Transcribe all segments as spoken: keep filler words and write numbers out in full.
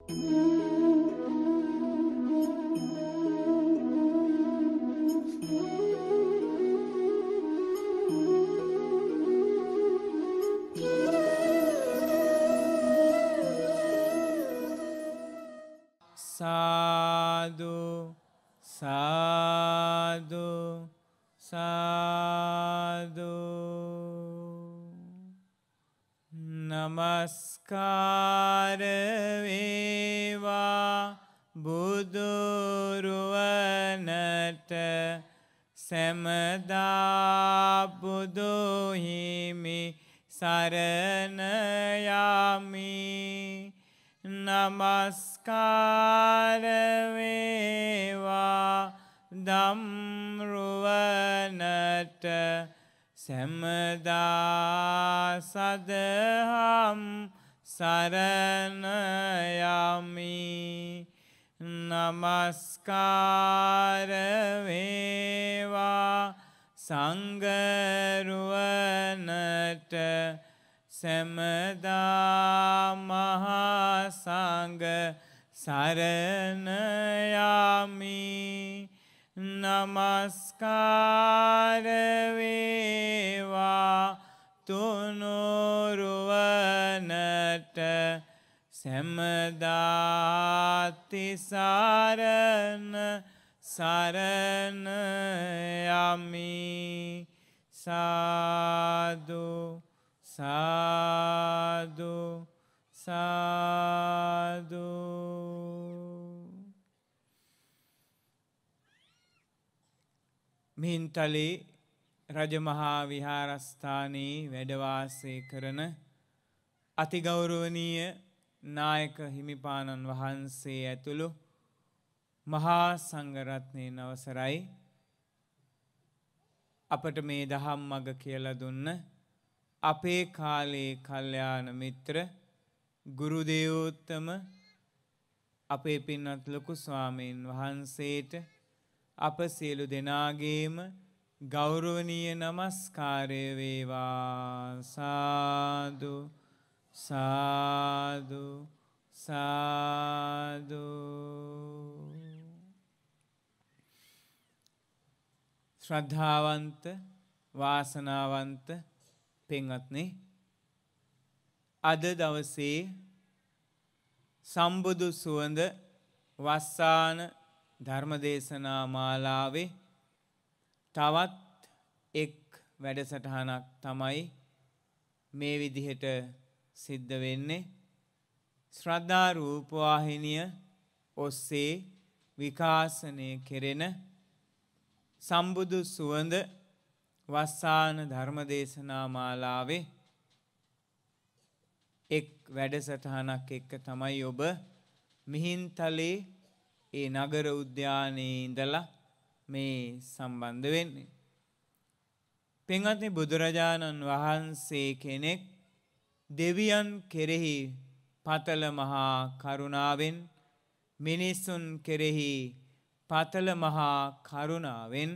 සාදු සාදු සාදු නමස්කාර වේවා බුදුරුවනට සැමදා බුදු හිමි සරණ යමි නමස්කාර වේවා ධම්රුවනට සැමදා සදහම් සරණ යමි නමස්කාර වේවා සංඝරුවනට සැමදා මහා සංඝ සරණ යමි නමස්කාර වේවා තුනුරුවනට සැමදා තිසරණ සරණ යමි සාදු සාදු සාදු මිහින්තලේ රජමහා විහාරස්ථානයේ වැඩ වාසය කරන අතිගෞරවනීය නායක හිමිපාණන් වහන්සේ ඇතුළු මහා සංඝරත්නයන් අවසරයි අපට මේ දහම් මඟ කියලා දුන්න අපේ කාලේ කල්යාණ මිත්‍ර ගුරු දේවෝත්තම අපේ පින්වත් ලොකු ස්වාමීන් වහන්සේට අප සියලු දෙනාගේම ගෞරවනීය නමස්කාරය වේවා සාදු සාදු සාදු ශ්‍රද්ධාවන්ත වාසනාවන්ත පින්වත්නි අද දවසේ සම්බුදු සුවඳ වස්සාන ධර්මදේශනා මාලාවේ තවත් එක් වැඩසටහනක් තමයි මේ විදිහට සිද්ධ වෙන්නේ ශ්‍රද්ධා රූපවාහිනිය ඔස්සේ විකාශනය කෙරෙන සම්බුදු සුවඳ වස්සාන ධර්මදේශනා මාලාවේ එක් වැඩසටහනක් එක්ක තමයි ඔබ මිහින්තලේ ඒ නගර උද්‍යානයේ ඉඳලා මේ සම්බන්ධ වෙන්නේ. පින්වත්නි බුදුරජාණන් වහන්සේ කෙනෙක් දෙවියන් කෙරෙහි පතල මහා කරුණාවෙන් මිනිසුන් කෙරෙහි පතල මහා කරුණාවෙන්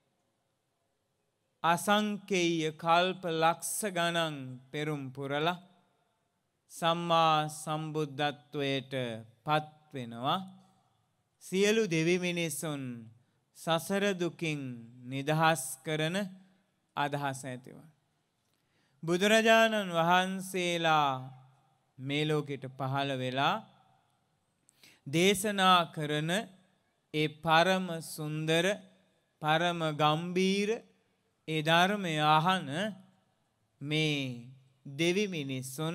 අසංකේය කල්ප ලක්ෂ ගණන් පෙරම් පුරලා සම්මා සම්බුද්ධත්වයට පත් වෙනවා සියලු දෙවි මිනිසුන් සසර දුකින් නිදහස් කරන අදහස ඇතිව බුදුරජාණන් වහන්සේලා මේ ලෝකෙට පහළ වෙලා දේශනා කරන ඒ පරම සුන්දර පරම ගම්බීර ඒ ධර්මය අහන මේ දෙවි මිනිසුන්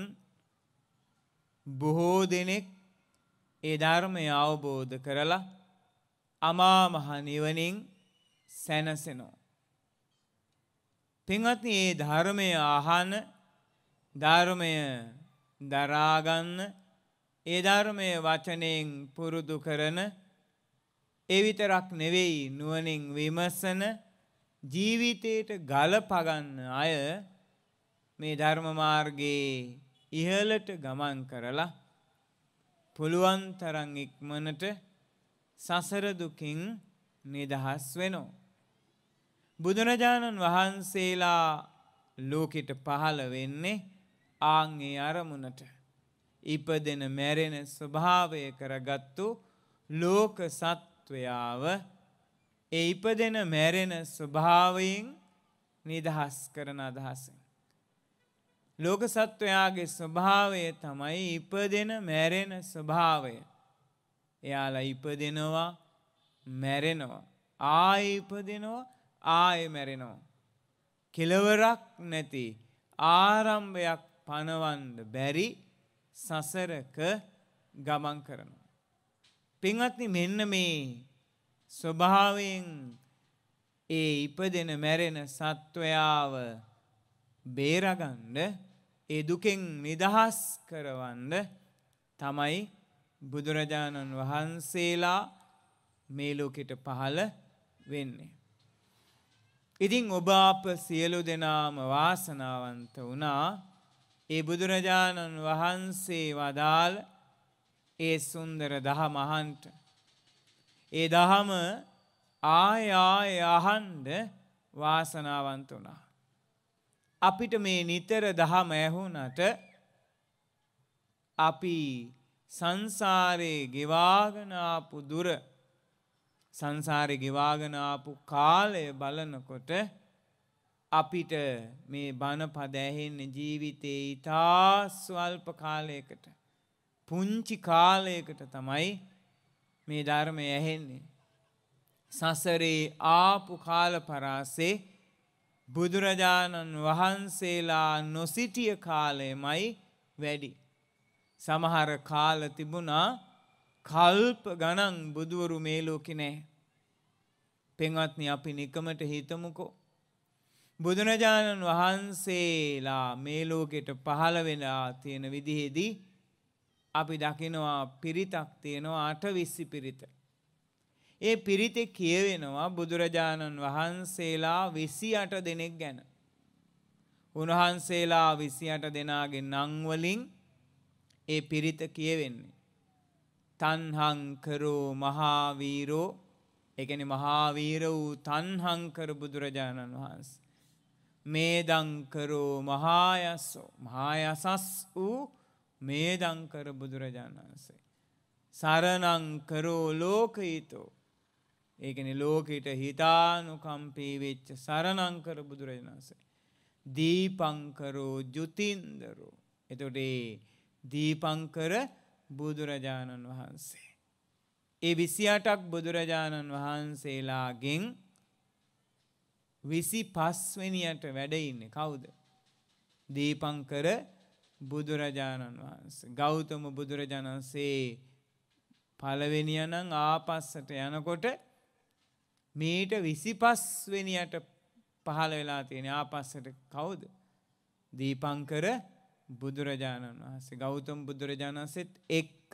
බොහෝ දෙනෙක් ඒ ධර්මය අවබෝධ කරලා අමා මහ නිවනින් සැනසෙනවා. පින්වත්නි මේ ධර්මය අහන ධර්මය දරාගන්න ඒ ධර්මය වචනයෙන් පුරුදු කරන ඒ විතරක් නෙවෙයි නුවණින් විමසන ජීවිතයට ගලපගන්න අය මේ ධර්ම මාර්ගයේ ඉහළට ගමන් කරලා පුළුවන් තරම් ඉක්මනට සසර දුකින් නිදහස් වෙනවා. බුදුරජාණන් වහන්සේලා ලෝකෙට පහළ වෙන්නේ ආන් ඒ අරමුණට. ඉපදෙන මැරෙන ස්වභාවය කරගත්තු ලෝක සත්වයාව ඒ ඉපදෙන මැරෙන ස්වභාවයෙන් නිදහස් කරන අදහසෙන්. ලෝක සත්වයාගේ ස්වභාවය තමයි ඉපදෙන මැරෙන ස්වභාවය. එයාලා ඉපදෙනවා මැරෙනවා ආයෙ ඉපදෙනවා ආයෙ මැරෙනවා. කෙලවරක් නැති ආරම්භයක් පනවන්න බැරි සසරක ගමන් කරනවා. පින්වත්නි මෙන්න මේ ස්වභාවයෙන් ඒ ඉපදෙන මැරෙන සත්වයාව බේරගන්න ඒ දුකෙන් නිදහස් කරවන්න තමයි බුදුරජාණන් වහන්සේලා මේ ලෝකෙට පහළ වෙන්නේ. ඉතින් ඔබ අප සියලු දෙනාම වාසනාවන්ත වුණා ඒ බුදුරජාණන් වහන්සේ වදාළ ඒ සුන්දර දහම අහන්ට. ඒ දහම ආය ආය අහන්ඩ වාසනාවන්ත වුණා. අපිට මේ නිතර දහම ඇහුනට අපි සංසාරේ ගෙවාගෙන ආපු දුර සංසාරේ ගෙවාගෙන ආපු කාලය බලනකොට අපිට මේ බණ පද ඇහෙන්නේ ජීවිතේ ඉතා ස්වල්ප කාලයකට පුංචි කාලයකට තමයි මේ ධර්මය ඇහෙන්නේ. සසරේ ආපු කාල පරාසේ බුදුරජාණන් වහන්සේලා නොසිටිය කාලයමයි වැඩි. සමහර කාල තිබුණා කල්ප ගණන් බුදුවරු මේ ලෝකේ නැහැ. පින්වත්නි අපි නිකමට හිතමුකෝ බුදුරජාණන් වහන්සේලා මේ ලෝකෙට පහළ වෙලා තියෙන විදිහේදී අපි දකිනවා පිරිතක් තියෙනවා අටවිසි පිරිත. ඒ පිරිතේ කියවෙනවා බුදුරජාණන් වහන්සේලා විසි අට දෙනෙක් ගැන. උන්වහන්සේලා විසි අට දෙනාගේ නම් වලින් ඒ පිරිත කියවෙන්නේ. තන්හංකරෝ මහාවීරෝ ඒ කියන්නේ මහාවීර වූ තන්හංකර බුදුරජාණන් වහන්සේ. මේදංකරෝ මහායසෝ මහායසස් වූ මේදංකර බුදුරජාණන් වහන්සේ. සරණංකරෝ ලෝකහිතෝ ඒ කියන්නේ ලෝකෙට හිතානුකම්පී වෙච්ච සරණංකර බුදුරජාණන් වහන්සේ. දීපංකරෝ ජුතින්දරෝ එතකොට ඒ දීපංකර බුදුරජාණන් වහන්සේ. ඒ විසි අටක් බුදුරජාණන් වහන්සේලාගෙන් විසි පස් වෙනියට වැඩ ඉන්නේ කවුද? දීපංකර බුදුරජාණන් වහන්සේ. ගෞතම බුදුරජාණන් වහන්සේ පළවෙනිය නම් ආපස්සට යනකොට මේට විසි පස් වෙනියට පහළ වෙලා තියෙන ආපස්සට කවුද? දීපංකර බුදුරජාණන් වහන්සේ. ගෞතම බුදුරජාණන් වහන්සේත් එක්ක.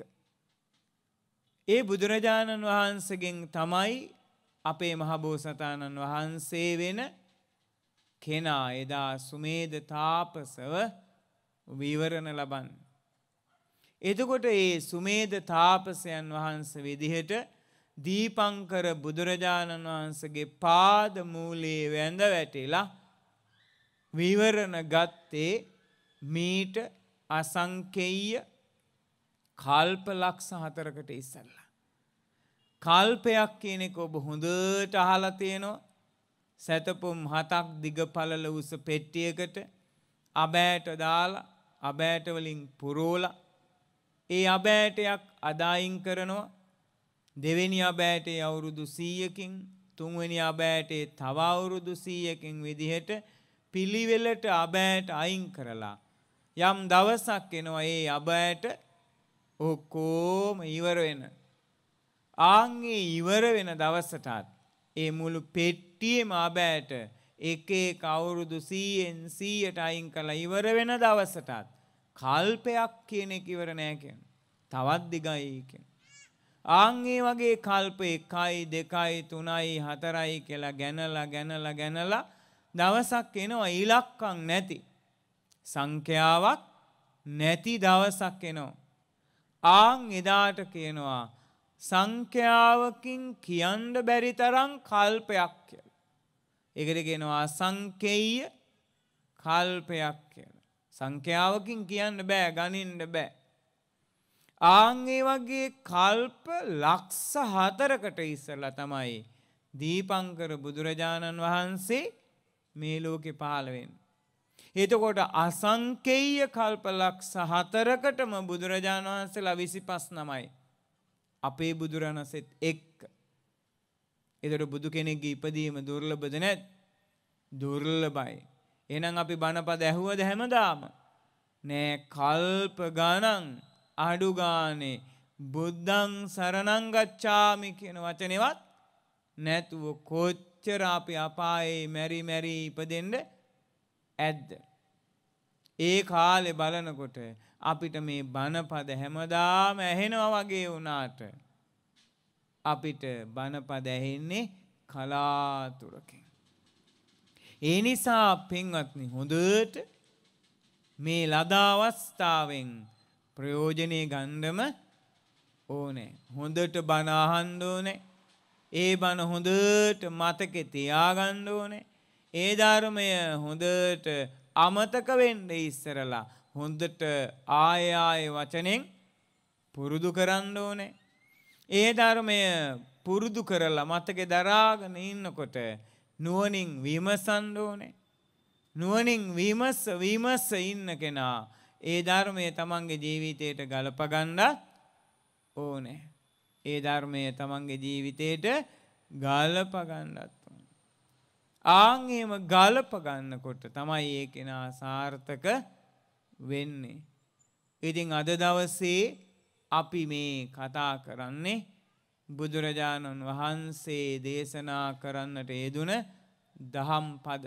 ඒ බුදුරජාණන් වහන්සේගෙන් තමයි අපේ මහබෝසතාණන් වහන්සේ වෙන කෙනා එදා සුමේද තාපසව විවරණ ලබන්නේ. එතකොට ඒ සුමේද තාපසයන් වහන්සේ විදිහට දීපංකර බුදුරජාණන් වහන්සේගේ පාද මූලයේ වැඳ වැටිලා විවරණ ගත්තේ මීට අසංකේය කල්ප ලක්ෂ හතරකට ඉස්සෙල්ලා. කල්පයක් කියන එක ඔබ හොඳට අහලා තියෙනවා. සතපොම් හතක් දිග පළල උස පෙට්ටියකට අබෑට දාලා අබෑට වලින් පුරෝලා ඒ අබෑටයක් අදායින් කරනවා. දෙවෙනි අබෑටේ අවුරුදු සීයකින් තුන්වෙනි අබෑටේ තව අවුරුදු සීයකින් විදිහට පිළිවෙලට අබෑට අයින් කරලා යම් දවසක් එනවා ඒ අබෑට ඔක්කොම ඉවර වෙන. ආන්ගේ ඉවර වෙන දවසටත් ඒ මුළු පෙට්ටියේම අබෑට එක එක අවුරුදු සීයෙන් සීයට අයින් කළා ඉවර වෙන දවසටත් කල්පයක් කියන එක ඉවර නෑ කියන්නේ. තවත් දිගයි කියන්නේ. ආන්ගේ වගේ කල්ප එකයි දෙකයි තුනයි හතරයි කියලා ගැනලා ගැනලා ගැනලා දවසක් එනවා ඉලක්කම් නැති සංඛ්‍යාවක් නැති දවසක් එනවා. ආන් එදාට කියනවා සංඛ්‍යාවකින් කියන්න බැරි තරම් කල්පයක් කියලා. ඒකට කියනවා අසංකේය කල්පයක් කියලා. සංඛ්‍යාවකින් කියන්න බෑ ගණින්න බෑ. ආන් ඒ වගේ කල්ප ලක්ෂ හතරකට ඉස්සලා තමයි දීපංකර බුදුරජාණන් වහන්සේ මේ ලෝකේ පහළ වෙන්නේ. එතකොට අසංකේය කල්ප ලක්ෂ හතරකටම බුදුරජාණන් වහන්සේලා විසිපස් නමයි අපේ බුදුරණසෙත් එක්ක. එතකොට බුදු කෙනෙක්ගේ ඉපදීම දුර්ලභද නැත්? දුර්ලභයි. එහෙනම් අපි බණපද ඇහුවද හැමදාම? නෑ, කල්ප ගණන් අඩු ගානේ බුද්ධං සරණං ගච්ඡාමි කියන වචනේවත් නැතුව කොච්චර අපි අපායේ මෙරි මෙරි ඉපදෙන්න ඇද්ද? ඒ කාලේ බලනකොට අපිට මේ බණපද හැමදාම ඇහෙනවා වගේ වුණාට අපිට බණපද ඇහෙන්නේ කලාතුරකින්. ඒ නිසා පින්වත්නි, හොඳට මේ ලද අවස්ථාවෙන් ප්‍රයෝජනෙ ගන්නම ඕනේ. හොඳට බණ අහන්න ඕනේ. ඒ බණ හොඳට මතකේ තියාගන්න ඕනේ. ඒ ධර්මය හොඳට අමතක වෙන්න ඉස්සරලා හොඳට ආය ආය වචනෙන් පුරුදු කරන්න ඕනේ. ඒ ධර්මය පුරුදු කරලා මතකේ දරාගෙන ඉන්නකොට නුවණින් විමසන්න ඕනේ. නුවණින් විමස විමස ඉන්න කෙනා ඒ ධර්මය තමන්ගේ ජීවිතයට ගලප ගන්නත් ඕනේ. ඒ ධර්මය තමන්ගේ ජීවිතයට ගලප ගන්නත් ඕනේ. ආන් එහෙම ගලප ගන්නකොට තමයි ඒ කෙනා සාර්ථක වෙන්නේ. ඉතින් අද දවසේ අපි මේ කතා කරන්නේ බුදුරජාණන් වහන්සේ දේශනා කරන්නට යෙදුන දහම් පද.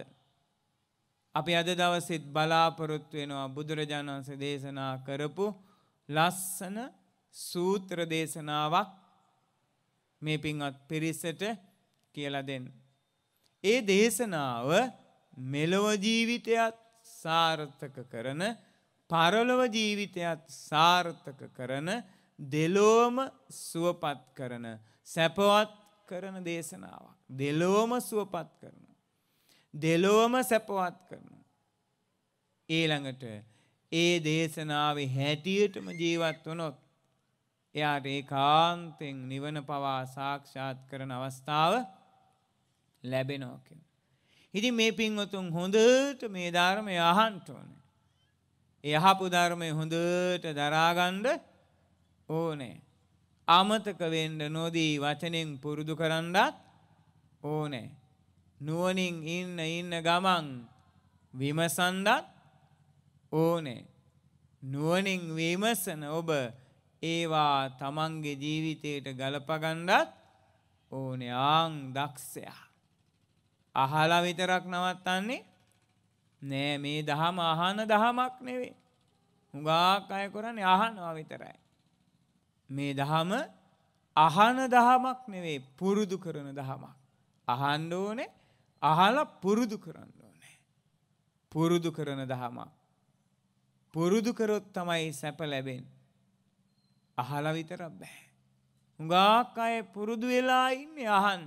අපි අද දවසෙත් බලාපොරොත්තු වෙනවා බුදුරජාණන් වහන්සේ දේශනා කරපු ලස්සන සූත්‍ර දේශනාවක් මේ පින්වත් පිරිසට කියලා දෙන්න. ඒ දේශනාව මෙලොව ජීවිතයත් සාර්ථක කරන, පරලොව ජීවිතයත් සාර්ථක කරන, දෙලොවම සුවපත් කරන, සැපවත් කරන දේශනාවක්. දෙලොවම සුවපත් කරන, දෙලොවම සැපවත් කරන. ඊළඟට ඒ දේශනාවේ හැටියටම ජීවත් වුණොත් එයාට ඒකාන්තයෙන් නිවන පවා සාක්ෂාත් කරන අවස්ථාව ලැබෙනවා කියන. ඉතින් මේ පින්වතුන් හොඳට මේ ධර්මය අහන්න ඕනේ. ඒ අහපු ධර්මය හොඳට දරාගන්න ඕනේ. අමතක වෙන්න නොදී වචනෙන් පුරුදු කරන්නත් ඕනේ. නුවණින් ඉන්න ඉන්න ගමන් විමසන්නත් ඕනේ. නුවණින් විමසන ඔබ ඒවා තමන්ගේ ජීවිතයට ගලප ගන්නත් ඕනේ. ආන් දක්ෂයා. අහලා විතරක් නවත්තන්නේ නෑ. මේ දහම අහන දහමක් නෙවෙයි. හුඟක් අය කරන්නේ අහනවා විතරයි. මේ දහම අහන දහමක් නෙවෙයි, පුරුදු කරන දහමක්. අහන්න ඕනේ, අහලා පුරුදු කරන්න ඕනේ. පුරුදු කරන දහමක්. පුරුදු කරොත් තමයි සැප ලැබෙන්නේ. අහලා විතරක් බෑ. හුඟක් අය පුරුදු වෙලා ඉන්නේ අහන්න.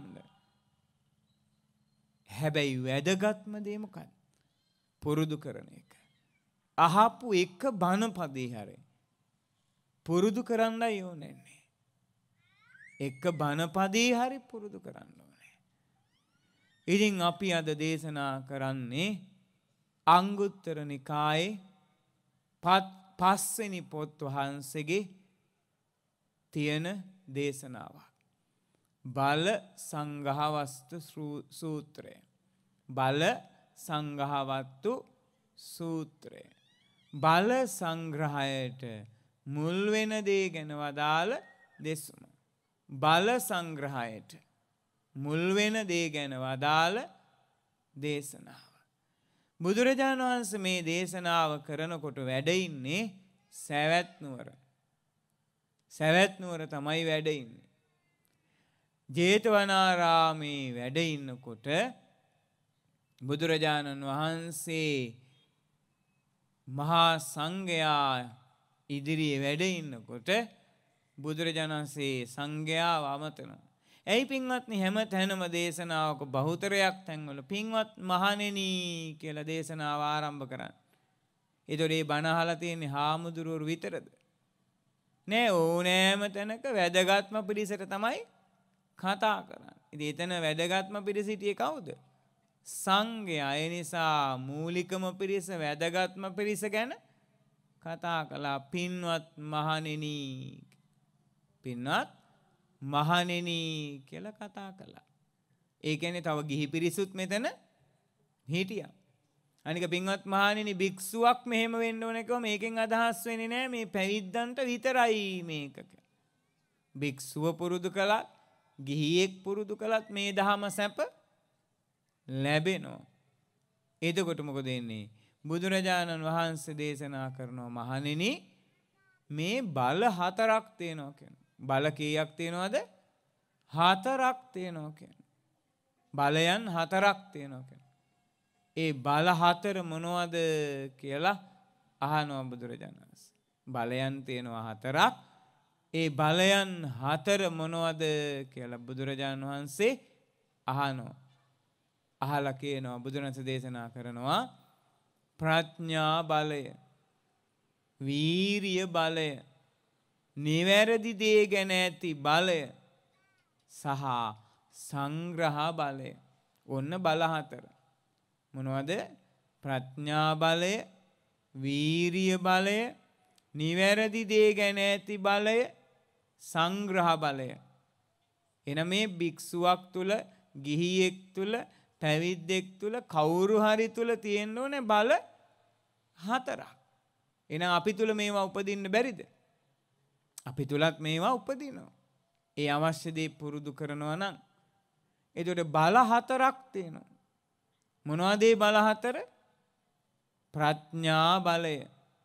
හැබැයි වැදගත්ම දේ මොකක්ද? පුරුදු කරන එක. අහපු එක බණපදේ හැරේ පුරුදු කරන්නයි ඕනේ. එක බණපදේ හරි පුරුදු කරන්න ඕනේ. ඉතින් අපි අද දේශනා කරන්නේ අංගුත්තර නිකායේ පස්වෙනි පොත් වහන්සේගේ තියෙන දේශනාවක්. බල සංඝවස්තු සූත්‍රය. බල සංඝවස්තු සූත්‍රය. බල සංග්‍රහයට මුල් වෙන දේ ගැන වදාළ දෙසුම. බල සංග්‍රහයට මුල් වෙන දේ ගැන වදාළ දේශනාව. බුදුරජාණන් වහන්සේ මේ දේශනාව කරනකොට වැඩ ඉන්නේ සවැත් නුවර. සවැත් නුවර තමයි වැඩ ඉන්නේ. ජේතවනාරාමේ වැඩ ඉන්නකොට බුදුරජාණන් වහන්සේ මහා සංඝයා ඉදිරියේ වැඩ ඉන්නකොට බුදුරජාණන් වහන්සේ සංඝයාව අමතනවා. ඇයි පින්වත්නි හැම තැනම දේශනාවක බහුතරයක් තැන්වල පින්වත් මහණෙනි කියලා දේශනාව ආරම්භ කරන්නේ. ඒතකොට මේ බණ අහලා තියෙන්නේ හාමුදුරුවෝ විතරද? නෑ ඕනෑම තැනක වැදගත්ම පිරිසට තමයි කතා කරන්නේ. ඉතින් එතන වැදගත්ම පිරිස හිටියේ කවුද? සංඝයා. ඒ නිසා මූලිකම පිරිස වැදගත්ම පිරිස ගැන කතා කළා. පින්වත් මහණෙනි පින්වත් මහණෙනි කියලා කතා කළා. ඒ කියන්නේ තව ගිහි පිරිසුත් මෙතන හිටියා. අනික පින්වත් මහණෙනි භික්ෂුවක් මෙහෙම වෙන්න ඕන එකම මේකෙන් අදහස් වෙන්නේ නෑ මේ පැවිද්දන්ට විතරයි මේක. භික්ෂුව පුරුදු කළත් ගිහියෙක් පුරුදු කළත් මේ දහම සැප ලැබෙනවා. එතකොට මොකද වෙන්නේ? බුදුරජාණන් වහන්සේ දේශනා කරනවා මහණෙනි මේ බල හතරක් තියෙනවා කියන. බල කීයක් තියෙනවද? හතරක් තියෙනවා කියන. බලයන් හතරක් තියෙනවා කියන. ඒ බල හතර මොනවද කියලා අහනවා බුදුරජාණන් වහන්සේ. බලයන් තියෙනවා හතරක්. ඒ බලයන් හතර මොනවද කියලා බුදුරජාණන් වහන්සේ අහනවා. අහලා කියනවා බුදුරජාණන් දේශනා කරනවා ප්‍රඥා බලය, වීරිය බලය, නිවැරදි දේ ගැන ඇති බලය සහ සංග්‍රහ බලය. ඔන්න බල හතර. මොනවද? ප්‍රඥා බලය, වීරිය බලය, නිවැරදි දේ ගැන ඇති බලය, සංග්‍රහ බලය. එන මේ භික්ෂුවක් තුල, ගිහියෙක් තුල, පැවිද්දෙක් තුල කවුරු හරි තුල තියෙන්න ඕනේ බල හතරක්. එහෙනම් අපි තුල මේවා උපදින්න බැරිද? අපි තුලත් මේවා උපදිනවා. ඒ අවශ්‍ය දේ පුරුදු කරනවා නම් එතකොට බල හතරක් තියෙනවා. මොනවද ඒ බල හතර? ප්‍රඥා බලය,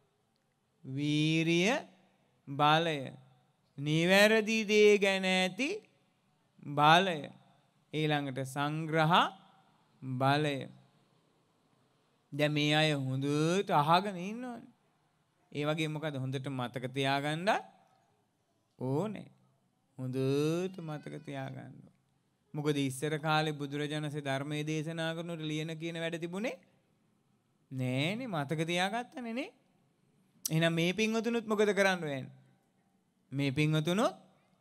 වීරිය බලය, නිවැරදි දේ ගැන ඇති බලය, ඊළඟට සංග්‍රහ බලය. දැන් මේ අය හොඳට අහගෙන ඉන්නවනේ. ඒ වගේ මොකද හොඳට මතක තියාගන්න ඕනේ. හොඳට මතක තියාගන්න. මොකද ඉස්සර කාලේ බුදුරජාණන්සේ ධර්මයේ දේශනා කරනකොට ලියන කියන වැඩ තිබුණේ නෑනේ. මතක තියාගත්තනේ නේ. එහෙනම් මේ පින්වතුනුත් මොකද කරන්න වෙන්නේ? මේ පින්වතුනුත්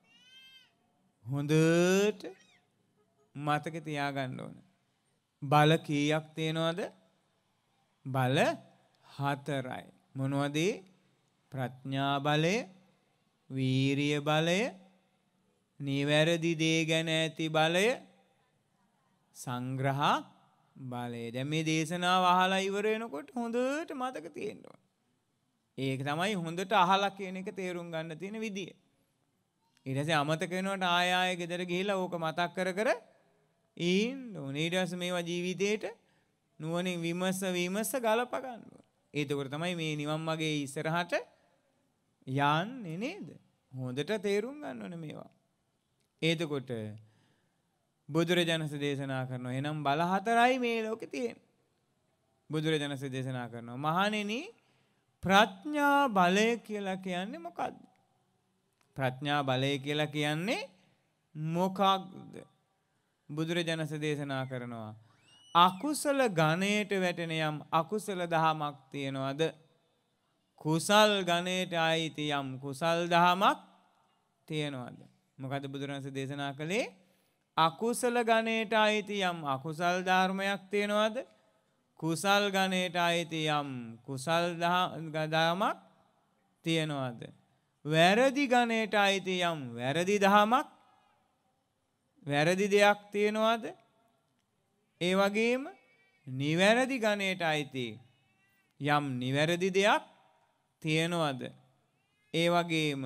හොඳට මතක තියාගන්න ඕන. බල කීයක් තියෙනවද? බල හතරයි. මොනවද? ප්‍රඥා බලය, වීරිය බලය, නිවැරදි දේ ගැන ඇති බලය, සංග්‍රහ බලය. දැන් මේ දේශනාව අහලා ඉවර වෙනකොට හොඳට මතක තියෙන්න ඕන. ඒක තමයි හොඳට අහලා කියන එක තේරුම් ගන්න තියෙන විදිය. ඊට පස්සේ අමතක වෙනකොට ආය ආය ගෙදර ගිහිල්ලා ඕක මතක් කර කර ඉන්න ඕනේ. ඊට පස්සේ මේවා ජීවිතේට නුවණින් විමස විමස ගලප ගන්න ඕනේ. ඒකෝර තමයි මේ නිවන් මාගේ ඉස්සරහට යන්නේ නේද? හොඳට තේරුම් ගන්න ඕනේ මේවා. එතකොට බුදුරජාණන් දේශනා කරනවා එහෙනම් බල හතරයි මේ ලෝකේ තියෙන්නේ. බුදුරජාණන් දේශනා කරනවා මහණෙනි ප්‍රඥා බලය කියලා කියන්නේ මොකක්ද? ප්‍රඥා බලය කියලා කියන්නේ මොකක්ද? බුදුරජාණන් දේශනා කරනවා අකුසල ගණයට වැටෙන යම් අකුසල දහමක් තියනවාද? කුසල් ගණයට ආйти යම් කුසල් දහමක් තියනවාද? මොකද බුදුරජාණන් දේශනා කළේ අකුසල ගණයට ආйти යම් අකුසල් ධර්මයක් තියනවාද? කුසල් ගණයට ආйти යම් කුසල් දහමක් තියනවාද? වැරදි ගණයට ආйти යම් වැරදි දහමක් වැරදි දෙයක් තියනවාද? ඒ වගේම නිවැරදි ගණයට ආйти යම් නිවැරදි දෙයක් තියනවාද? ඒ වගේම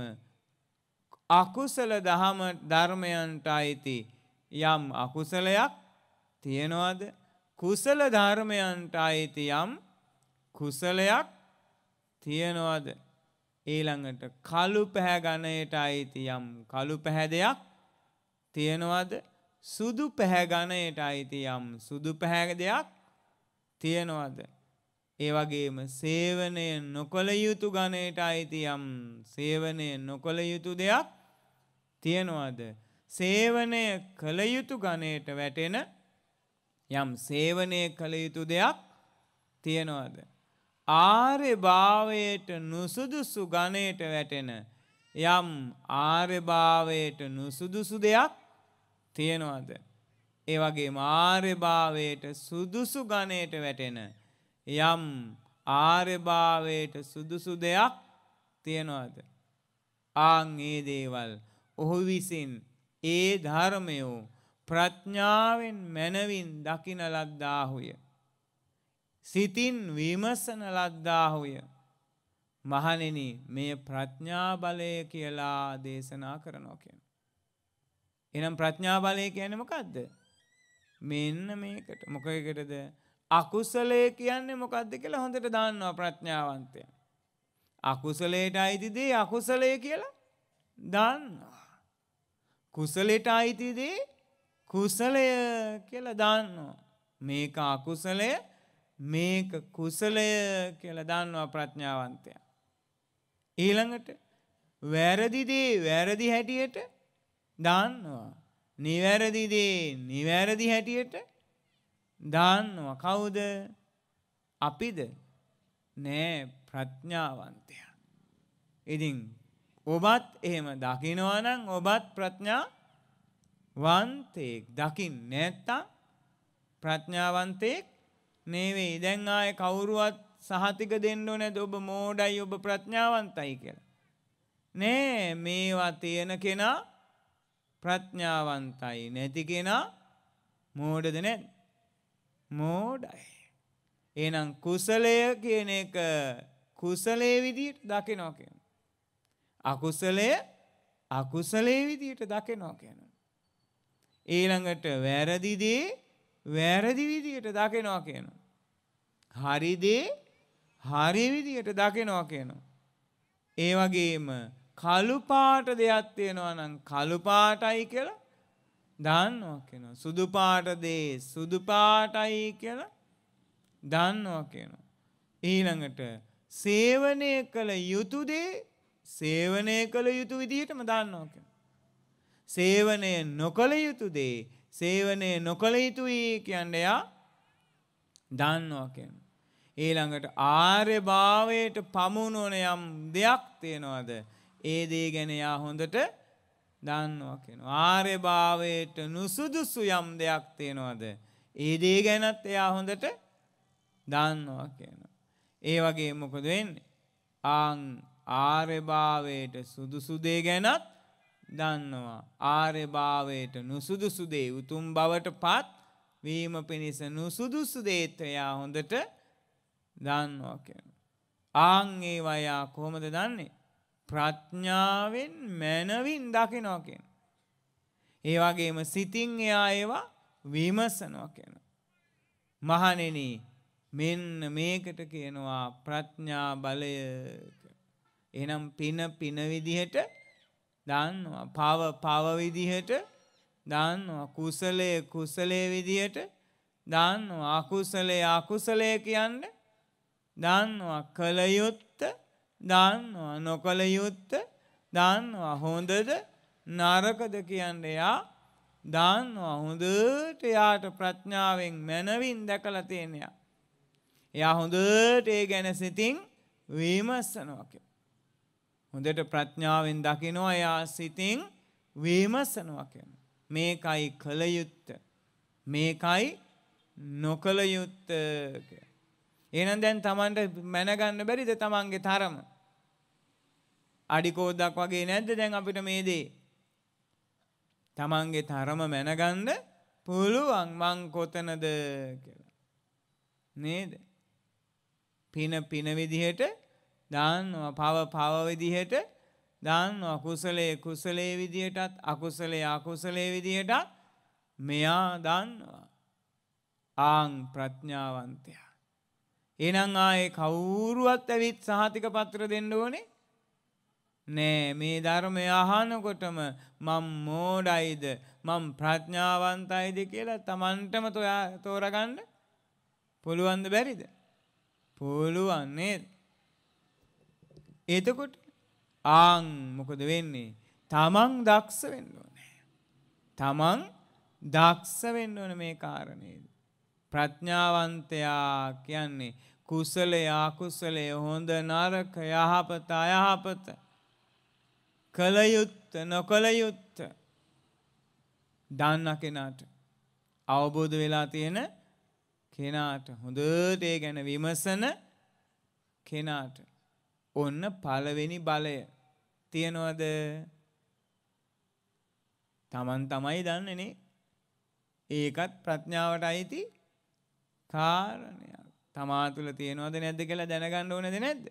අකුසල දහම ධර්මයන්ට ආйти යම් අකුසලයක් තියනවාද? කුසල ධර්මයන්ට ආйти යම් කුසලයක් තියනවාද? ඊළඟට කළු පැහැ ගණයට ආйти යම් කළු පැහැ දෙයක් තියනවාද? සුදු පැහැ ගණයට ආйти යම් සුදු පැහැ දෙයක් තියනවාද? ඒ වගේම සේවනය නොකළ යුතු ගණයට ආйти යම් සේවනය නොකළ යුතු දෙයක් තියනවාද? සේවනය කළ යුතු ගණයට වැටෙන යම් සේවනය කළ යුතු දෙයක් තියනවාද? ආර්ය භාවයට නුසුදුසු ගණයට වැටෙන යම් ආර්යභාවයට නුසුදුසු දෙයක් තියෙනවද? ඒ වගේම ආර්යභාවයට සුදුසු ගණයට වැටෙන යම් ආර්යභාවයට සුදුසු දෙයක් තියෙනවද? ආන් ඒ දේවල් ඔහු විසින් ඒ ධර්මය ප්‍රඥාවෙන් මනවින් දකින ලද්දාහුය. සිතින් විමසන ලද්දාහුය. මහණෙනි මේ ප්‍රඥා බලය කියලා දේශනා කරනවා කියන්නේ. එහෙනම් ප්‍රඥා බලය කියන්නේ මොකද්ද? මෙන්න මේකට. මොකකටද? අකුසලයේ කියන්නේ මොකද්ද කියලා හොඳට දන්නවා ප්‍රඥාවන්තයා. අකුසලයට අයිති දේ අකුසලය කියලා දන්නවා. කුසලයට අයිති දේ කුසලය කියලා දන්නවා. මේක අකුසලය මේක කුසලය කියලා දන්නවා ප්‍රඥාවන්තයා. ඊළඟට වැරදි දේ වැරදි හැටියට දන්නවා. නිවැරදි දේ නිවැරදි හැටියට දන්නවා. කවුද? අපිද? නෑ ප්‍රඥාවන්තයා. ඉතින් ඔබත් එහෙම දකිනවා නම් ඔබත් ප්‍රඥාවන්තයෙක්. දකින්න නැත්තම් ප්‍රඥාවන්තයෙක් නෙවෙයි. දැන් ආයේ කවුරුවත් සහතික දෙන්න ඕනේ ඔබ මෝඩයි ඔබ ප්‍රඥාවන්තයි කියලා. නෑ මේවා තියෙන කෙනා ප්‍රඥාවන්තයි නැති කෙනා මෝඩද නැද්ද? මෝඩයි. එහෙනම් කුසලය කියන එක කුසලයේ විදියට දකිනවා කියනවා. අකුසලය අකුසලයේ විදියට දකිනවා කියනවා. ඊළඟට වැරදි දේ වැරදි විදියට දකිනවා කියනවා. හරි දේ හරි විදියට දකිනවා කියනවා. ඒ වගේම කළු පාට දෙයක් තියෙනවා නම් කළු පාටයි කියලා දන්නවා කියනවා. සුදු පාට දේ සුදු පාටයි කියලා දන්නවා කියනවා. ඊළඟට සේවනය කළ යුතු දේ සේවනය කළ යුතු විදිහටම දන්නවා කියනවා. සේවනය නොකළ යුතු දේ සේවනය නොකළ යුතුයි කියන්නේ යා දන්නවා කියනවා. ඊළඟට ආර්ය භාවයට පමුණුවන යම් දෙයක් තියනවාද ඒ දේ ගැන යා හොඳට දන්නවා කියනවා. ආර්ය භාවයට නුසුදුසු යම් දෙයක් තියනවාද ඒ දේ ගැනත් එයා හොඳට දන්නවා කියනවා. ඒ වගේ මොකද වෙන්නේ? ආන් ආර්ය භාවයට සුදුසු දේ ගැනත් දන්නවා. ආර්ය භාවයට නුසුදුසු දේ උතුම් බවට පත් වීම පිණිස නුසුදුසු දේත් එයා හොඳට දන්නවා කියනවා. ආන් ඒවා යා කොහොමද දන්නේ? ප්‍රඥාවෙන් මනවින් දකිනවා කියනවා. ඒ වගේම සිතින් එයා ඒවා විමසනවා කියනවා. මහණෙනි මෙන්න මේකට කියනවා ප්‍රඥා බලය. එහෙනම් පින පින විදිහට දන්නවා. පව පව විදිහට දන්නවා. කුසලයේ කුසලයේ විදිහට දන්නවා. අකුසලයේ අකුසලයේ කියන්නේ දන්නවා. කල යුත්ත දන්නවා. නොකල යුත්ත දන්නවා. හොඳද නරකද කියන්නේ යා දන්නවා. හොඳට යාට ප්‍රඥාවෙන් මනවින් දැකලා තියෙනවා. එයා හොඳට ඒ ගැන සිතින් විමසනවා කියලා. හොඳට ප්‍රඥාවෙන් දකිනවා එයා සිතින් විමසනවා කියලා. මේකයි කල යුත්ත මේකයි නොකල යුත්ත කියලා. එහෙනම් දැන් Tamanට මැනගන්න බැරිද Tamanගේ තරම? අඩි කෝද්දක් වගේ නැද්ද දැන් අපිට මේ දේ? Tamanගේ තරම මැනගන්න පුළුවන් මං කොතනද කියලා. නේද? පින පින විදිහට දාන්නවා. පව පව විදිහට දාන්නවා. කුසලයේ කුසලයේ විදිහටත් අකුසලයේ අකුසලයේ විදිහටත් මෙයා දන්නවා. ආං ප්‍රඥාවන්තයා. එහෙනම් ආයේ කවුරුවත් ඇවිත් සහතික පත්‍ර දෙන්න ඕනේ නෑ. මේ ධර්මය අහනකොටම මම මෝඩයිද මම ප්‍රඥාවන්තයිද කියලා Tamanටම තෝරගන්න පුළුවන්ද බැරිද? පුළුවන් නේද? එතකොට ආන් මොකද වෙන්නේ? Taman දක්ෂ වෙන්න ඕනේ. Taman දක්ෂ වෙන්න ඕනේ මේ කාරණේ. ප්‍රඥාවන්තයා කියන්නේ කුසලය අකුසලය හොඳ නරක යහපත අයහපත කල යුත්ත නොකල යුත්ත දන්න කෙනාට අවබෝධ වෙලා තියෙන කෙනාට හොඳට ඒ ගැන විමසන කෙනාට ඔන්න පළවෙනි බලය තියනවද? තමන් තමයි දන්නේ නේ. ඒකත් ප්‍රඥාවට අයිති කාරණයක්. තමා තුළ තියනවද නැද්ද කියලා දැනගන්න ඕනේද නැද්ද?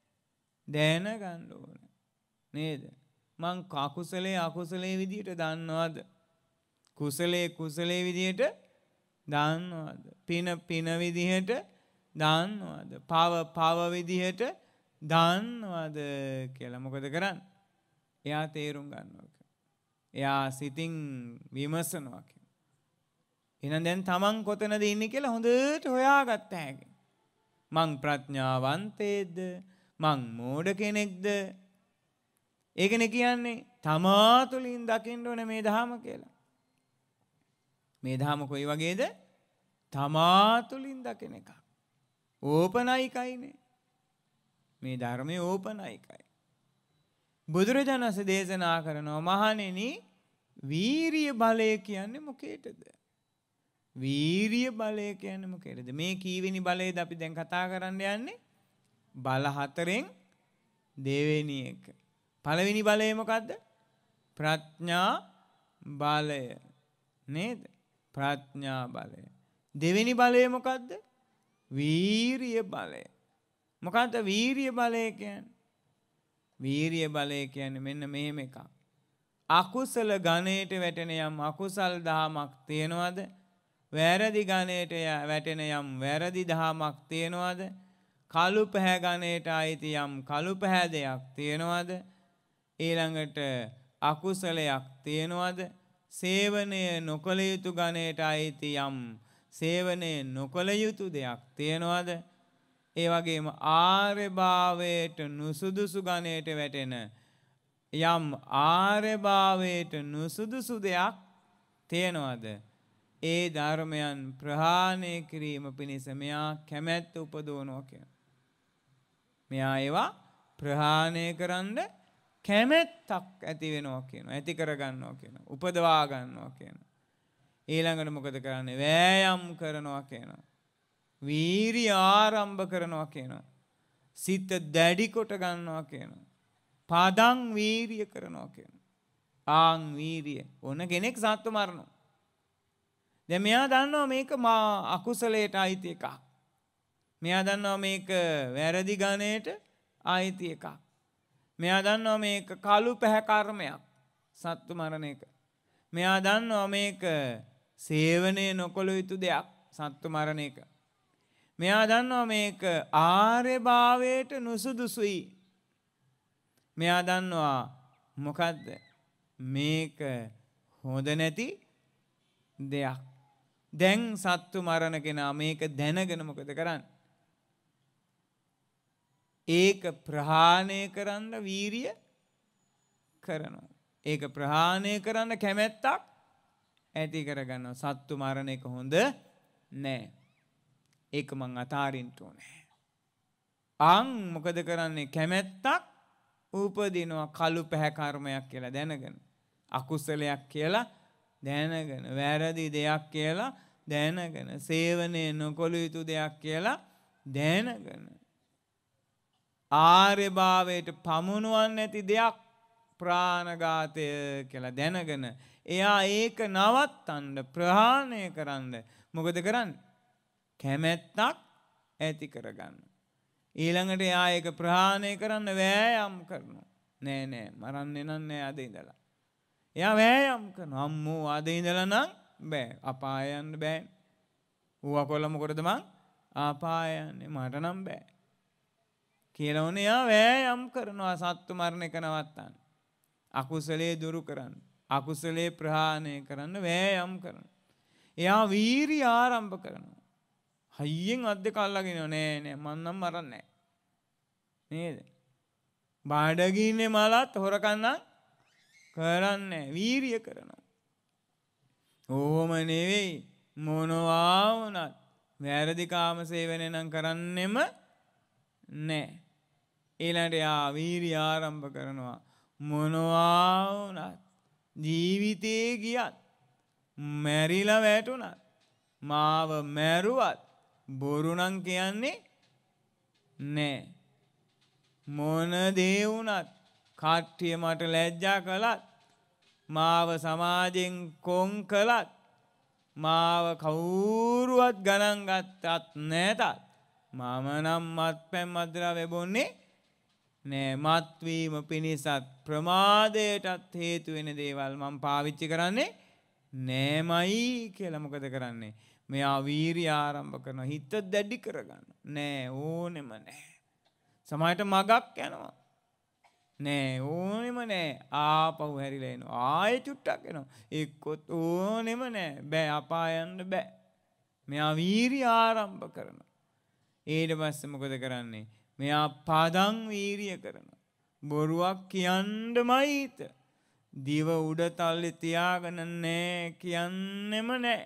දැනගන්න ඕන නේද? මං අකුසලයේ අකුසලයේ විදියට දන්නවද? කුසලයේ කුසලයේ විදියට දන්නවද? පින පින විදියට දන්නවද? පව පව විදියට දන්නවද කියලා මොකද කරන්නේ? එයා තේරුම් ගන්නවා. එයා සිතින් විමසනවා. එහෙනම් දැන් තමන් කොතනද ඉන්නේ කියලා හොඳට හොයාගත්ත හැකි. මං ප්‍රඥාවන්තේද? මං මෝඩ කෙනෙක්ද? ඒකනේ කියන්නේ තමා තුළින් දකින්න ඕනේ මේ ධහම කියලා. මේ ධහම කොයි වගේද? තමා තුළින් දකින එකක්. ඕපනයිකයිනේ. මේ ධර්මයේ ඕපනයිකයි. බුදුරජාණන් වහන්සේ දේශනා කරනවා මහණෙනි වීරිය බලය කියන්නේ මොකේද? වීරිය බලය කියන්නේ මොකේද? මේ කීවෙනි බලයද අපි දැන් කතා කරන්න යන්නේ? බල හතරෙන් දෙවෙනි එක. පළවෙනි බලය මොකද්ද? ප්‍රඥා බලය නේද? ප්‍රඥා බලය. දෙවෙනි බලය මොකද්ද? වීරිය බලය. මොකද්ද වීරිය බලය කියන්නේ? වීරිය බලය කියන්නේ මෙන්න මෙහෙම එකක්. අකුසල ගණයට වැටෙන යම් අකුසල් දහමක් තියෙනවද? වැරදි ගණයට වැටෙන යම් වැරදි දහමක් තියෙනවද? කළු පැහැ ගණයට අයිති යම් කළු පැහැ දෙයක් තියෙනවද? ඊළඟට අකුසලයක් තියෙනවද? සේවනය නොකළ යුතු ගණයට අයිති යම් සේවනය නොකළ යුතු දෙයක් තියෙනවද? ඒ වගේම ආර්යභාවයට නුසුදුසු ගණයට වැටෙන යම් ආර්යභාවයට නුසුදුසු දෙයක් තියෙනවද? ඒ ධර්මයන් ප්‍රහාණය කිරීම පිණිස මෙයා කැමැත්ත උපදවනවා කියන. මෙයා ඒවා ප්‍රහාණය කරන්න කැමැත්තක් ඇති වෙනවා කියනවා. ඇති කර ගන්නවා කියනවා. උපදවා ගන්නවා කියනවා. ඊළඟට මොකද කරන්නේ? වෑයම් කරනවා කියනවා. වීරිය ආරම්භ කරනවා කියනවා. සිත දැඩි කොට ගන්නවා කියනවා. පදං වීරිය කරනවා කියනවා. ආන් වීරිය. ඕන කෙනෙක් සත්ව මරනවා. දැන් මෙයා දන්නවා මේක මා අකුසලයට අයිති එකක්. මෙයා දන්නවා මේක වැරදි ගණයට අයිති එකක්. මෙයා දන්නවා මේක කළු පැහැ කර්මයක්. සත්තු මරණ එක. මෙයා දන්නවා මේක සේවනයේ නොකළ යුතු දෙයක්. සත්තු මරණ එක. මෙයා දන්නවා මේක ආර්යභාවයට නුසුදුසුයි. මෙයා දන්නවා මොකද්ද? මේක හොඳ නැති දෙයක්. දැන් සත්තු මරණ කෙනා මේක දැනගෙන මොකද කරන්නේ? ඒක ප්‍රහාණය කරන්න වීරිය කරනවා. ඒක ප්‍රහාණය කරන්න කැමැත්තක් ඇති කරගන්නවා. සත්තු මරණ එක හොඳ නෑ. ඒක මං අතාරින්න ඕනේ. අන් මොකද කරන්නේ? කැමැත්තක් උපදිනවා කළු පැහැ කර්මයක් කියලා දැනගෙන. අකුසලයක් කියලා දැනගෙන. වැරදි දෙයක් කියලා දැනගෙන. සේවනය නොකළ යුතු දෙයක් කියලා දැනගෙන. ආර්යභාවයට පමුණුවන්නේ නැති දෙයක් ප්‍රාණඝාතය කියලා දැනගෙන. එයා ඒක නවත්තන්න ප්‍රහාණය කරන්න මොකද කරන්නේ? කැමැත්තක් ඇති කරගන්න. ඊළඟට එයා ඒක ප්‍රහාණය කරන්න වෑයම් කරනවා. නෑ නෑ මරන්නේ නෑ අද ඉඳලා. එයා වෑයම් කරනවා. අම්මෝ අද ඉඳලා නම් බෑ. අපාය යන්න බෑ. ඌව කොල්ල මොකටද මං අපාය යන්නේ? මට නම් බෑ. කියලා උනේ එයා වෑයම් කරනවා සත්තු මරණ එක නවත්තන්න. අකුසලයේ දුරු කරන්න. අකුසලයේ ප්‍රහාණය කරන්න වෑයම් කරනවා. එයා වීරිය ආරම්භ කරනවා. හයියෙන් අත් දෙක අල්ලගෙන නෑ නෑ මං නම් මරන්නේ නෑ. නේද? බාඩගින්නේ මලත් හොරකම් නම් කරන්නේ වීරිය කරනවා. ඕම නෙවෙයි මොනවා වුණත් වැරදි කාම සේවනය නම් කරන්නෙම නෑ. ඊළඟට යා වීරිය ආරම්භ කරනවා. මොනවා වුණත් ජීවිතේ ගියත් මැරිලා වැටුණත් මාව මැරුවත් බොරු නම් කියන්නේ නෑ. මොන දේ වුණත් කට්ටිය මට ලැජ්ජා කළත් මාව සමාජෙන් කොන් කළත් මාව කවුරුවත් ගණන් ගත්තත් නැතත් මම නම් මත්පැන් මත්ද්‍රව්‍ය බොන්නේ නෑ. මත්වීම පිණිසත් ප්‍රමාදයටත් හේතු වෙන දේවල් මම පාවිච්චි කරන්නේ නෑමයි කියලා. මොකද කරන්නේ? මෙයා වීරිය ආරම්භ කරනවා. හිත දැඩි කරගන්න නෑ, ඕනෙම නෑ. සමහරට මගක් යනවා නෑ, ඕනෙම නෑ. ආපහු හැරිලා එනවා, ආයෙ චුට්ටක් එනවා. එක්කොත් ඕනෙම නෑ, බෑ, අපාය යන්න බෑ. මෙයා වීරිය ආරම්භ කරනවා. ඊට පස්සේ මොකද කරන්නේ? මෙයා පදං වීරිය කරනවා. බොරුවක් කියන්නමයි හිත. දිව උඩ තල්ලේ තියාගෙන නෑ කියන්නෙම නෑ.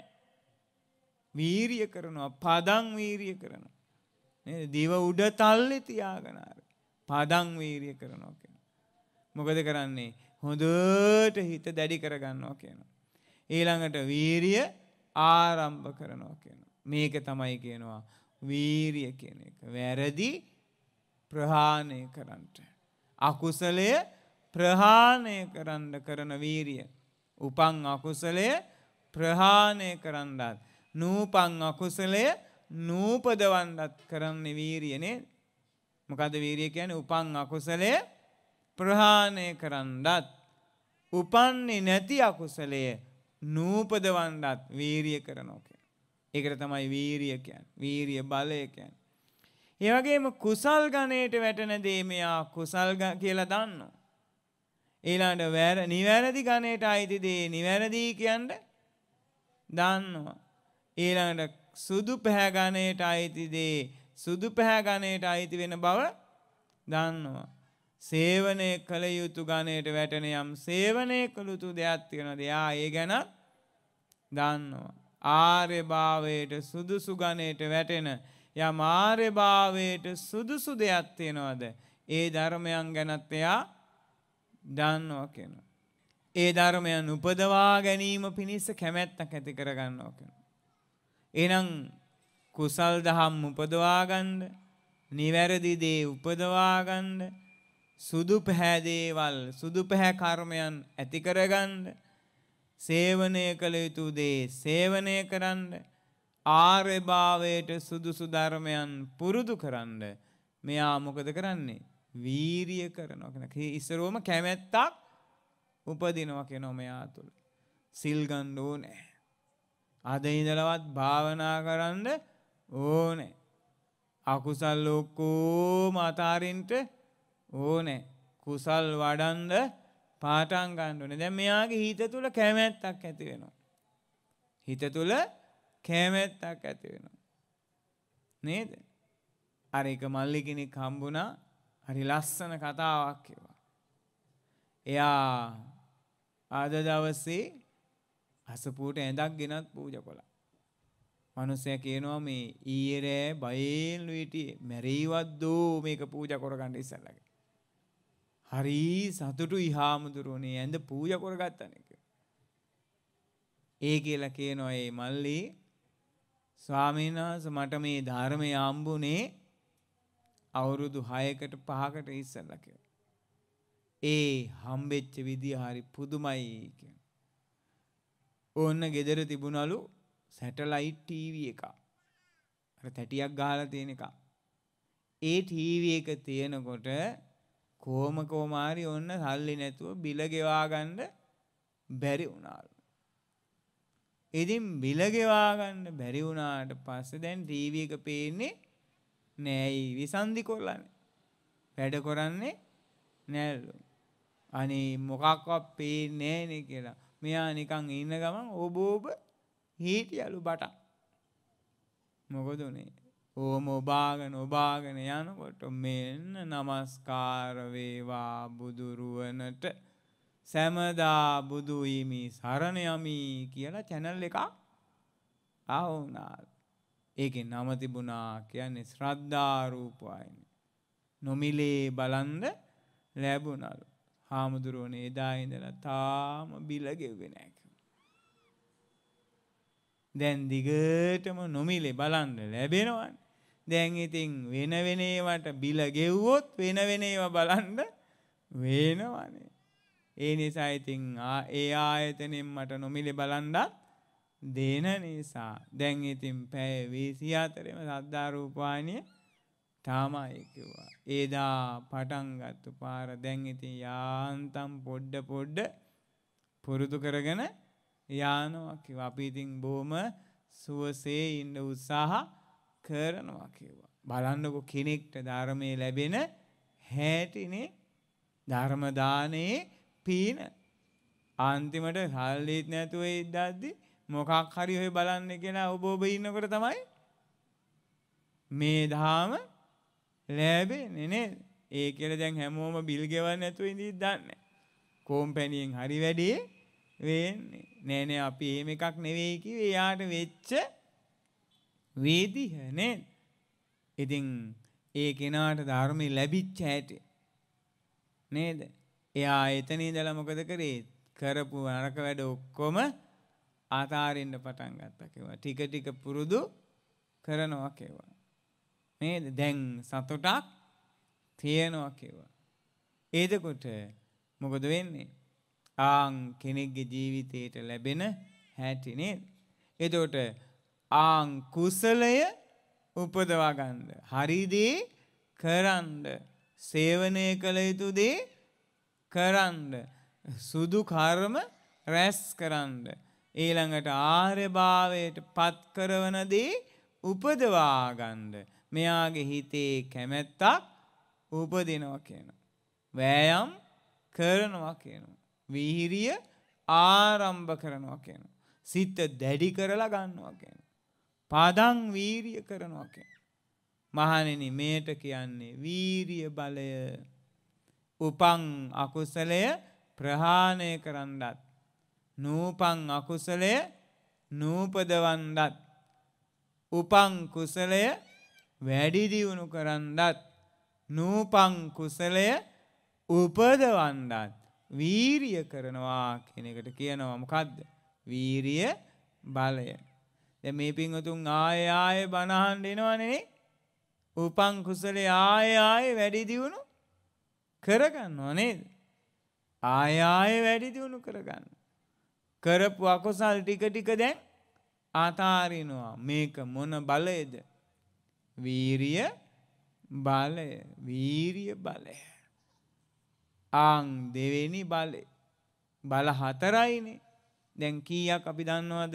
වීරිය කරනවා, පදං වීරිය කරනවා. නේද? දිව උඩ තල්ලේ තියාගෙන පදං වීරිය කරනවා කියනවා. මොකද කරන්නේ? හොඳට හිත දැඩි කරගන්නවා කියනවා. ඊළඟට වීරිය ආරම්භ කරනවා කියනවා. මේක තමයි කියනවා වීරිය කියන එක. වැරදි ප්‍රහාණය කරන්නට, අකුසලය ප්‍රහාණය කරන්න කරන වීරිය. උපන් අකුසලය ප්‍රහාණය කරන්නත්, නූපන් අකුසලය නූපදවන්නත් කරන්නේ වීරිය නේද? මොකද වීරිය කියන්නේ? උපන් අකුසලය ප්‍රහාණය කරන්නත්, උපන්නේ නැති අකුසලය නූපදවන්නත් වීරිය කරනවා කියන්නේ. ඒකට තමයි වීරිය කියන්නේ. වීරිය බලය කියන්නේ. ඒ වගේම කුසල් ගණයට වැටෙන දේ මෙයා කුසල් කියලා දන්නවා. ඊළඟට වැර නිවැරදි ගණයට අයිති දේ නිවැරදි කියන්නේ දන්නවා. ඊළඟට සුදු පැහැ ගණයට අයිති දේ සුදු පැහැ ගණයට අයිති වෙන බව දන්නවා. සේවනය කළ යුතු ගණයට වැටෙන යම් සේවනය කළ යුතු දෙයක් තියෙනවා. එයා ඒ ගැන දන්නවා. ආර්ය භාවයට සුදුසු ගණයට වැටෙන යම් ආර්ය භාවයට සුදුසු දෙයක් තියෙනවද? ඒ ධර්මයන් ගැනත් එයා දන්නවා කියනවා. ඒ ධර්මයන් උපදවා ගැනීම පිණිස කැමැත්තක් ඇති කර ගන්නවා කියනවා. එහෙනම් කුසල් දහම් උපදවා ගන්න, නිවැරදි දේ උපදවා ගන්න, සුදු පැහැ දේවල්, සුදු පැහැ කර්මයන් ඇති කරගන්න, සේවනය කළ යුතු දේ සේවනය කරන්න, ආර්ය භාවයට සුදුසු ධර්මයන් පුරුදු කරන්න මෙයා මොකද කරන්නේ? වීරිය කරනවා කියන. ඉස්සරෝම කැමැත්තක් උපදිනවා කියනවා මෙයා තුළ. සිල් ගන්න ඕනේ. අද ඉඳලවත් භාවනා කරන්න ඕනේ. අකුසල් ඔක්කොම අතාරින්න ඕනේ. කුසල් වඩන්න පාටම් ගන්න ඕනේ. දැන් මෙයාගේ හිත තුළ කැමැත්තක් ඇති වෙනවා. හිත තුළ කැමැත්තක් ඇති වෙනවා. නේද? අර එක මල්ලි කෙනෙක් හම්බුණා. හරි ලස්සන කතාවක් කිව්වා. එයා අද දවසේ අසපුවට ඇඳක් ගෙනත් පූජා කළා. මිනිස්සයා කියනවා මේ ඊයේ රෑ බයෙන් හිටියේ මැරිවත් දෝ මේක පූජා කරගන්න ඉස්සෙල්ලා. හරි සතුටුයි හාමුදුරුවනේ ඇඳ පූජා කරගත්තානේ කියලා. ඒ කියලා කියනවා මේ මල්ලි ස්වාමීන් වහන්සේ මට මේ ධර්මය හම්බුනේ අවුරුදු හයකට පහකට ඉස්සෙල්ලා කියලා. ඒ හම්බෙච්ච විදිය හරි පුදුමයි කියන. ඕන්න ගෙදර තිබුණලු සැටලයිට් ටීවී එකක්. අර තැටියක් ගහලා තියෙන එකක්. ඒ ටීවී එක තියෙනකොට කොහොම කොහම හරි ඕන්න සල්ලි නැතුව බිල ගෙවා ගන්න බැරි වුණාලු. ඉතින් බිල ගෙවා ගන්න බැරි වුණාට පස්සේ දැන් ටීවී එක පේන්නේ නෑයි විසන්දි කොල්ලනේ. වැඩ කරන්නේ නෑලු. අනේ මොකක්වත් පේන්නේ නෑනේ කියලා. මෙයා නිකන් ඉන්න ගමන් ඔබ ඔබ හිටියලු බටක්. මොකද උනේ? ඕම ඔබාගෙන ඔබාගෙන යනකොට මෙන්න නමස්කාර වේවා බුදුරුවනට සෑමදා බුදු හිමි සරණ යමි කියලා channel එකක් ආවුණා. ඒකේ නම තිබුණා කියන්නේ ශ්‍රද්ධා රූප වාහිනිය. නොමිලේ බලන්න ලැබුණලු. හාමුදුරුවනේ එදා ඉඳලා තාම බිල ගෙව්වේ නැහැ කිව්වා. දැන් දිගටම නොමිලේ බලන්න ලැබෙනවනේ. දැන් ඉතින් වෙන වෙන ඒවාට බිල ගෙව්වොත් වෙන වෙන ඒවා බලන්න වෙනවනේ. ඒ නිසා ඉතින් ඒ ආයතනෙන් මට නොමිලේ බලන්නත් දෙන නිසා දැන් ඉතින් පැය විසි හතරෙම සද්ධා රූපවාහිනිය තමයි කිව්වා. එදා පටන් ගත්ත පාර දැන් ඉතින් යාන්තම් පොඩ පොඩ පුරුදු කරගෙන යනවා කිව්වා. අපි ඉතින් බොහොම සුවසේ ඉන්න උත්සාහ කරනවා කිව්වා. බලන්නකො කෙනෙක්ට ධර්මයේ ලැබෙන හැටිනේ ධර්ම දානේ පීන. අන්තිමට සල්ලිත් නැතුව ඉද්දද්දි මොකක් හරි ඔය බලන්න කියලා ඔබ ඔබ ඉන්නකොට තමයි මේ ධාම ලැබෙන්නේ නේද? ඒ කියලා දැන් හැමෝම බිල් ගෙවන්න නැතුව ඉඳී දන්නේ. කෝම්පැනියෙන් හරි වැඩේ වෙන්නේ. නෑ නෑ අපි එහෙම එකක් නෙවෙයි කිව්වේ. යාට වෙච්ච වේදිහ නේද? ඉතින් ඒ කෙනාට ධර්මයේ ලැබිච්ච හැටි නේද? එයා එතන ඉඳලා මොකද කරේ? කරපු නරක වැඩ ඔක්කොම ආතාරින්න පටන් ගත්තා කිව්වා. ටික ටික පුරුදු කරනවා කිව්වා. නේද? දැන් සතුටක් තියෙනවා කිව්වා. එතකොට මොකද වෙන්නේ? ආන් කෙනෙක්ගේ ජීවිතයට ලැබෙන හැටි නේද? එතකොට ආන් කුසලය උපදවා ගන්න. හරි දේ කරන්න. සේවනය කළ යුතු දේ කරන්න. සුදු කර්ම රැස් කරන්න. ඊළඟට ආර්ය භාවයට පත් කරවන දේ උපදවා ගන්න. මෙයාගේ හිතේ කැමැත්තක් උපදිනවා කියනවා. වෑයම් කරනවා කියනවා. වීරිය ආරම්භ කරනවා කියනවා. සිත දැඩි කරලා ගන්නවා කියනවා. පදං වීරිය කරනවා කියනවා. මහණෙනි මේට කියන්නේ වීරිය බලය. උපං අකුසලය ප්‍රහාණය කරන්නත් නූපං අකුසලය නූපදවන්නත් උපං කුසලය වැඩි දියුණු කරන්නත් නූපං කුසලය උපදවන්නත් වීරිය කරනවා කියන එකට කියනවා මොකද්ද? වීරිය බලය. දැන් මේ පින්වතුන් ආය ආය බණ අහන්න එනවනේ. උපං කුසලේ ආය ආය වැඩි දියුණු කරගන්නවා නේද? ආය ආය වැඩි දියුණු කරගන්න. කරපු අකුසල් ටික ටික දැන් අතාරිනවා. මේක මොන බලයද? වීරිය බලය. වීරිය බලය. ආං දෙවෙනි බලය. බල හතරයිනේ. දැන් කීයක් අපි දන්නවද?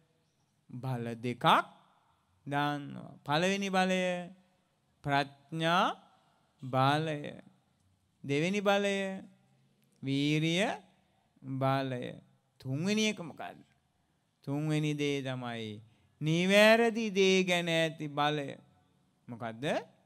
බල දෙකක් දන්නවා. පළවෙනි බලය ප්‍රඥා බලය. දෙවෙනි බලය වීරිය බලය. තුන්වෙනි එක මොකද්ද? තුන්වෙනි දේ තමයි නිවැරදි දේ ගැන ඇති බලය. මොකද්ද?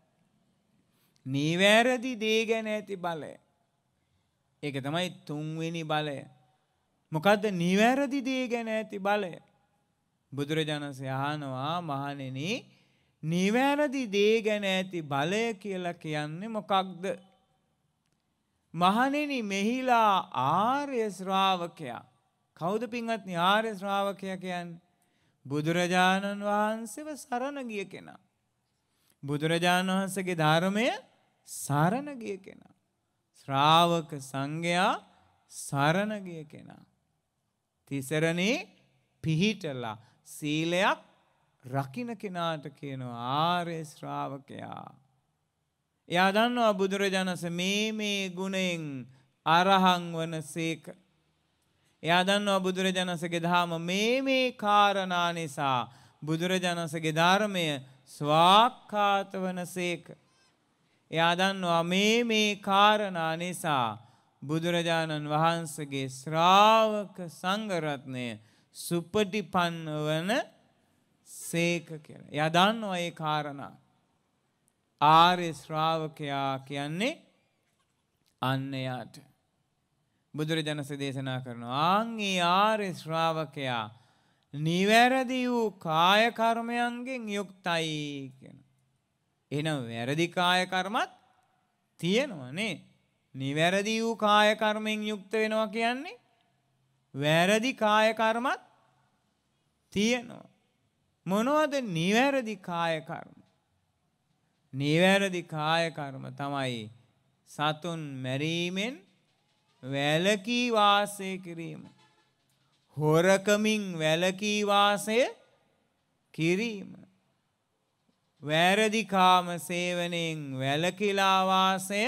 නිවැරදි දේ ගැන ඇති බලය. ඒක තමයි තුන්වෙනි බලය. මොකද්ද නිවැරදි දේ ගැන ඇති බලය? බුදුරජාණන් වහන්සේ අහනවා මහණෙනි නිවැරදි දේ ගැන ඇති බලය කියලා කියන්නේ මොකක්ද? මහණෙනි මෙහිලා ආර්ය ශ්‍රාවකයා. කවුද පින්වත්නි ආර්ය ශ්‍රාවකයා කියන්නේ? බුදුරජාණන් වහන්සේව සරණ ගිය කෙනා. බුදුරජාණන් වහන්සේගේ ධර්මය සරණ ගිය කෙනා. ශ්‍රාවක සංඝයා සරණ ගිය කෙනා. තිසරණේ පිහිටලා සීලයක් රකින්න කෙනාට කියනවා ආර්ය ශ්‍රාවකයා. එයා දන්නවා බුදුරජාණන් වහන්සේ මේ මේ ගුණයෙන් අරහං වනසේක. එයා දන්නවා බුදුරජාණන් වහන්සේගේ ධර්ම මේ මේ කාරණා නිසා බුදුරජාණන් වහන්සේගේ ධර්මය ස්වාක්ඛාත වනසේක. එයා දන්නවා මේ මේ කාරණා නිසා බුදුරජාණන් වහන්සේගේ ශ්‍රාවක සංඝ රත්නය සුපටිපන්න වන සේක කියලා. එයා දන්නවා ඒ කාරණා. ආර්ය ශ්‍රාවකයා කියන්නේ අන්න යාට. බුදුරජාණන් වහන්සේ දේශනා කරනවා ආන් ඒ ආර්ය ශ්‍රාවකයා නිවැරදි වූ කාය කර්මයන්ගෙන් යුක්තයි කියන. එහෙනම් වැරදි කාය කර්මත් තියෙනවා නේ. නිවැරදි වූ කාය කර්මෙන් යුක්ත වෙනවා කියන්නේ වැරදි කාය කර්මත් තියෙනවා. මොනවද නිවැරදි කාය කර්ම? නිවැරදි කාය කර්ම තමයි සතුන් මැරීමෙන් වැළකී වාසය කිරීම. හොරකමින් වැළකී වාසය කිරීම. වැරදි කාම සේවනයෙන් වැළකීලා වාසය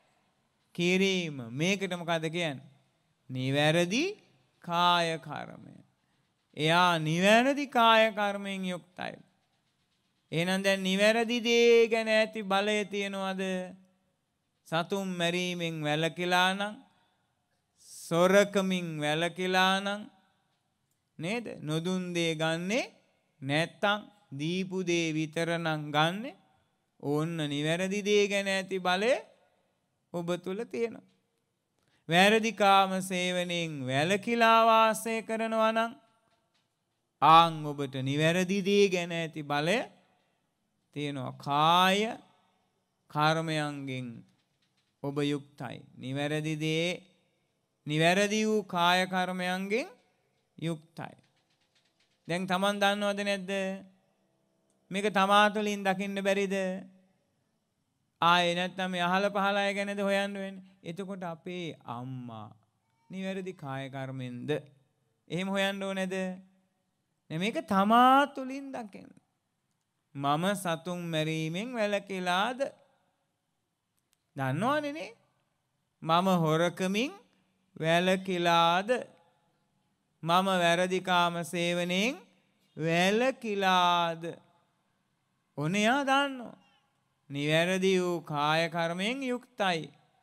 කිරීම. මේකට මොකද කියන්නේ? නිවැරදි කාය කර්මය. එයා නිවැරදි කාය කර්මයෙන් යුක්තයි. එහෙනම් දැන් නිවැරදි දේ ගැන ඇති බලය තියනවාද? සතුන් මැරීමෙන් වැළකීලා නම්, සොරකමින් වැළකීලා නම් නේද? නොදුන් දේ ගන්නේ නැත්තම් දීපු දේ විතර නම් ගන්නෙ. ඕන්න නිවැරදි දේ ගැන ඇති බලය ඔබ තුල තියෙනවා. වැරදි කාම සේවනයෙන් වැළකීලා වාසය කරනවා නම් ආන් ඔබට නිවැරදි දේ ගැන ඇති බලය තියෙනවා. කාය කර්මයන්ගෙන් ඔබ යුක්තයි. නිවැරදි දේ නිවැරදි වූ කාය කර්මයන්ගෙන් යුක්තයි. දැන් Taman දන්නවද නැද්ද? මේක තමා තුළින් දකින්න බැරිද? ආයේ නැත්නම් මේ අහල පහල අය ගැනද හොයන්න වෙන්නේ? එතකොට අපේ අම්මා නිවැරදි කාය කර්මෙන්ද එහෙම හොයන්න ඕනේද? මේක තමා තුළින් දකින්න. මම සතුන් මැරීමෙන් වැළකීලාද? දන්නවනේ නේ? මම හොරකමින් වැළකීලාද? මම වැරදි කාම සේවනයෙන් වැළකීලාද? ඔනෙයා දන්නවා. නිවැරදි වූ කාය කර්මයෙන් යුක්තයි.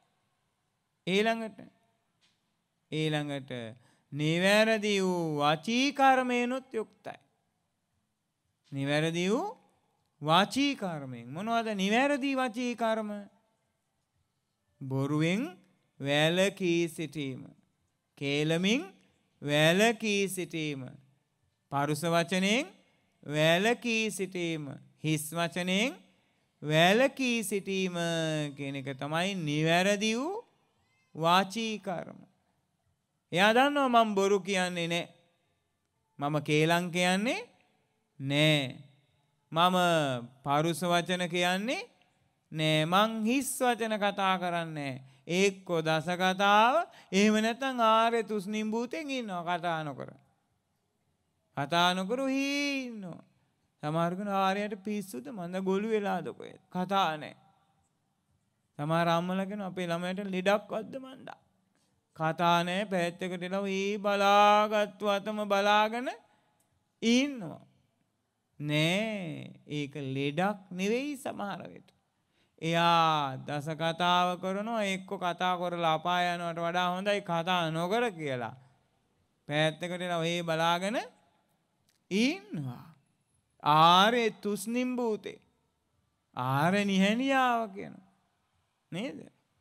ඊළඟට ඊළඟට නිවැරදි වූ වචී කර්මයෙන්ුත් යුක්තයි. නිවැරදි වූ වචී කර්මයෙන්. මොනවද නිවැරදි වචී කර්ම? බොරුවෙන් වැළකී සිටීම, කේලමින් වැළකී සිටීම, පරුස වචනෙන් වැළකී සිටීම, හිස් වචනෙන් වැළකී සිටීම කියන එක තමයි නිවැරදි වූ වාචී කර්ම. එයා දන්නවා මම බොරු කියන්නේ නැහැ. මම කේලම් කියන්නේ නැහැ. මම පරුස වචන කියන්නේ නෑ. මං හිස් වචන කතා කරන්නේ එක්කෝ දස කතාව, එහෙම නැත්නම් ආර්ය තුස්නිම් භූතෙන් ඉන්නවා කතා නොකර. කතා නොකර ඉන්නවා. සමහර කෙනා ආර්යයට පිස්සුද මන්ද ගොළු වෙලාද කොහෙද? කතා නැහැ. සමහර අම්මලා කියනවා අපේ ළමයට ලෙඩක් වද්ද මන්දා. කතා නැහැ. පැත්තකට ඉලව ඊ බලාගත්තු අතම බලාගෙන ඉන්නවා. නෑ, ඒක ලෙඩක් නෙවෙයි සමහර වෙලට. එයා දස කතාව කරනවා එක්ක කතා කරලා අපාය යනවට වඩා හොඳයි කතා නොකර කියලා. පැත්තකට ඉලව ඒ බලාගෙන ඉන්නවා. ආරේ තුස්නිම් භූතේ. ආරේ නිහනියාව කියනවා. නේද?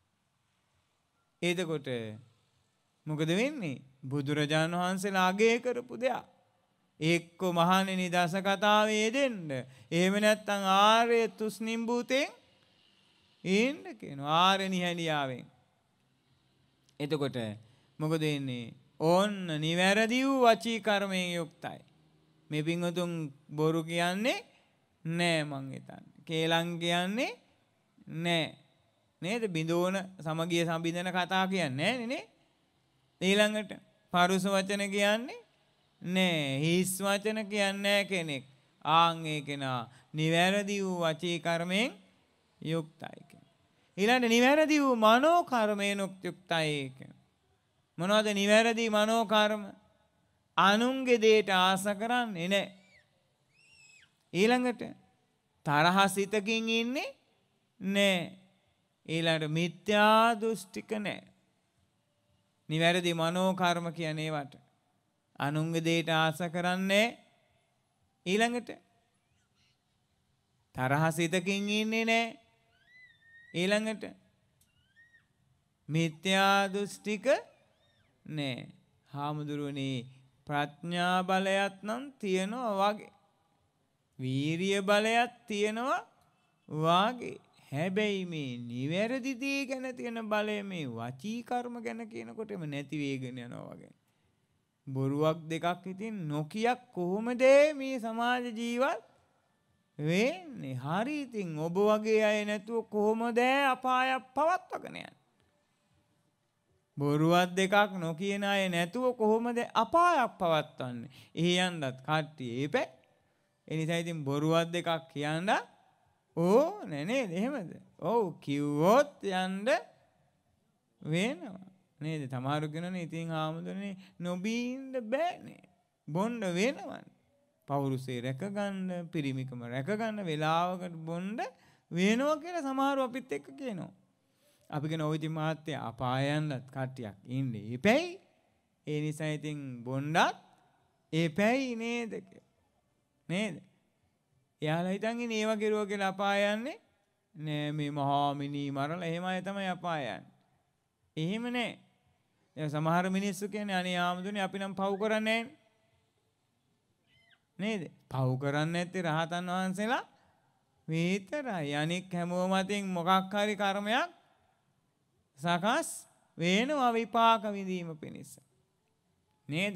එතකොට මොකද වෙන්නේ? බුදුරජාණන් වහන්සේලා අගය කරපු දෙයක්. එක්ක මහණෙනි දස කතාවේ දෙන්න. එහෙම නැත්නම් ආර්ය තුස්නිම් භූතෙන් ඉන්න කියනවා. ආර්ය නිහඬියාවෙන්. එතකොට මොකද වෙන්නේ? ඕන්න නිවැරදි වූ වචී කර්මයෙන් යුක්තයි. මේ පින්වතුන් බොරු කියන්නේ නෑ මං හිතන්නේ. කේලම් කියන්නේ නෑ. නේද? බිඳෝන සමගිය සම්බිඳන කතා කියන්නේ නෑනේ නේ. ඊළඟට පරුස වචන කියන්නේ නෑ. හිස් වචන කියන්නේ කෙනෙක්. ආන් ඒ කෙනා නිවැරදි වූ වචී කර්මයෙන් යුක්තයි කියන්නේ. ඊළඟට නිවැරදි වූ මනෝ කර්මයෙන් යුක්තයි කියන්නේ. මොනවද නිවැරදි මනෝ කර්ම? අනුන්ගේ දේට ආස කරන්නේ නෑ. ඊළඟට තරහ සිතකින් ඉන්නේ නෑ. ඊළඟට මිත්‍යා දෘෂ්ටික නෑ. නිවැරදි මනෝ කර්ම කියන්නේ ඒවට. අනුන්ගේ දේට ආස කරන්නේ. ඊළඟට තරහ සිතකින් ඉන්නේ නෑ. ඊළඟට මිත්‍යා දෘෂ්ටික නෑ. හාමුදුරුවනේ ප්‍රඥා බලයත් නම් තියෙනවා වගේ. වීරිය බලයත් තියෙනවා වාගේ. හැබැයි මේ නිවැරදි දේ ගැන තියෙන බලය මේ වචී කර්ම ගැන කියනකොටම නැති වේගෙන යනවා වගේ. බොරුවක් දෙකක් ඉතින් නොකිය කොහොමද මේ සමාජ ජීවත් වෙන්නේ? හරි ඉතින් ඔබ වගේ අය නැතුව කොහොමද අපායක් පවත්වාගෙන යන්නේ? බොරුවක් දෙකක් නොකියන අය නැතුව කොහොමද අපායක් පවත්වන්නේ? එහි යන්නත් කට්ටිය ඒපැ. එනිසා ඉතින් බොරුවක් දෙකක් කියන්න ඕ නෑ නේද? එහෙමද? ඔව් කිව්වොත් යන්න වෙනවා. නේද? තමාරු කියනනේ ඉතින් ආමුදුනේ නොබී ඉන්න බෑනේ. බොන්න වෙනවනේ. පෞරුෂේ රැකගන්න, පිරිමිකම රැකගන්න වෙලාවකට බොන්න වෙනවා කියලා සමහරව අපිත් එක්ක කියනවා. අපි කියන ඔය ඉතින් මහත්තයා අපායන්වත් කට්ටියක් ඉන්නේ. ඒපැයි ඒ නිසා ඉතින් බොන්නත් ඒපැයි නේද? නේද? එයාලා හිතන් ඉන්නේ ඒව කෙරුවා කියලා අපාය යන්නේ නෑ. මේ මහා මිනී මරලා එහෙම අය තමයි අපාය යන්නේ. එහෙම නෑ. දැන් සමහර මිනිස්සු කියන්නේ අනේ ආමුදුනේ අපි නම් පව් කරන්නේ නේද? පව් කරන්නේ නැත්තේ රහතන් වහන්සේලා විතරයි. අනික හැමෝම අතින් මොකක් හරි කර්මයක් සකස් වෙනවා විපාක විඳීම පිණිස. නේද?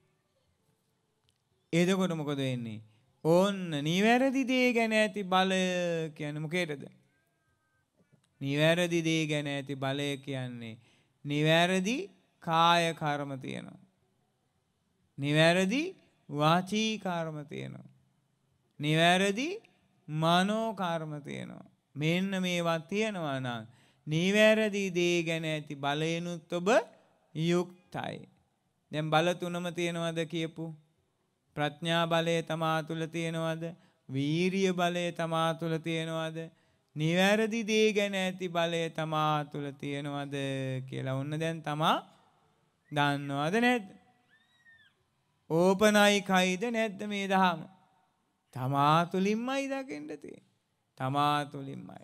එතකොට මොකද වෙන්නේ? ඕන්න නිවැරදි දේ ගැන ඇති බලය කියන්නේ මොකේද? නිවැරදි දේ ගැන ඇති බලය කියන්නේ නිවැරදි කාය කර්ම තියෙනවා. නිවැරදි වාචී කර්ම තියෙනවා. නිවැරදි මනෝ කර්ම තියෙනවා. මෙන්න මේවා තියෙනවා නම් නිවැරදි දේ ගැන ඇති බලයෙන්ුත් ඔබ යුක්තයි. දැන් බල තුනම තියෙනවද කියපු? ප්‍රඥා බලය තමා තුළ තියෙනවද? වීරිය බලය තමා තුළ තියෙනවද? නිවැරදි දේ ගැන ඇති බලය තමා තුළ තියෙනවද කියලා ඔන්න දැන් තමා දන්නවද නැද්ද? ඕපනයිකයිද නැද්ද මේ දහම? තමා තුළින්මයි දකින්න තියෙන්නේ. තමා තුළින්මයි.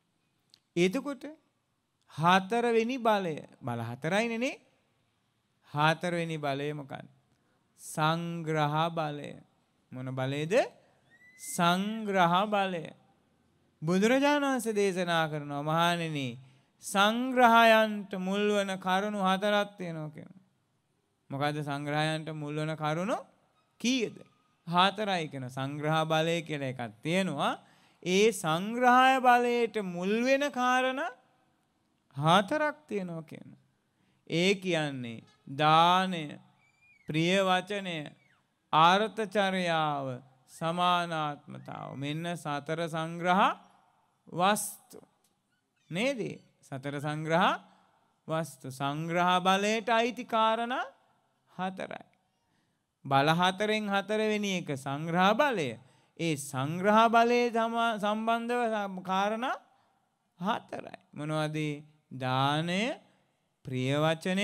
එතකොට හතරවෙනි බලය, බල හතරයිනේ නේ. හතරවෙනි බලය මොකක්ද? සංග්‍රහ බලය. මොන බලයද? සංග්‍රහ බලය. බුදුරජාණන් වහන්සේ දේශනා කරනවා මහණෙනි සංග්‍රහයන්ට මුල් වන කරුණු හතරක් තියෙනවා කියනවා. මොකද්ද සංග්‍රහයන්ට මුල් වන කරුණු කීයද? හතරයි කියන සංග්‍රහ බලය කියලා එකක් තියෙනවා. ඒ සංග්‍රහය බලයට මුල් වෙන කාරණා හතරක් තියෙනවා කියනවා. ඒ කියන්නේ දානය, ප්‍රිය වචනය, ආර්ථචර්යාව, සමානාත්මතාව. මෙන්න සතර සංග්‍රහ වස්තු. නේද? සතර සංග්‍රහ වස්තු. සංග්‍රහ බලයට අයිති කාරණා හතරයි. බල හතරෙන් හතරවෙනි එක සංග්‍රහ බලය. ඒ සංග්‍රහ බලයේ සම්බන්ධව කාරණා හතරයි. මොනවද? දානය, ප්‍රිය වචනය,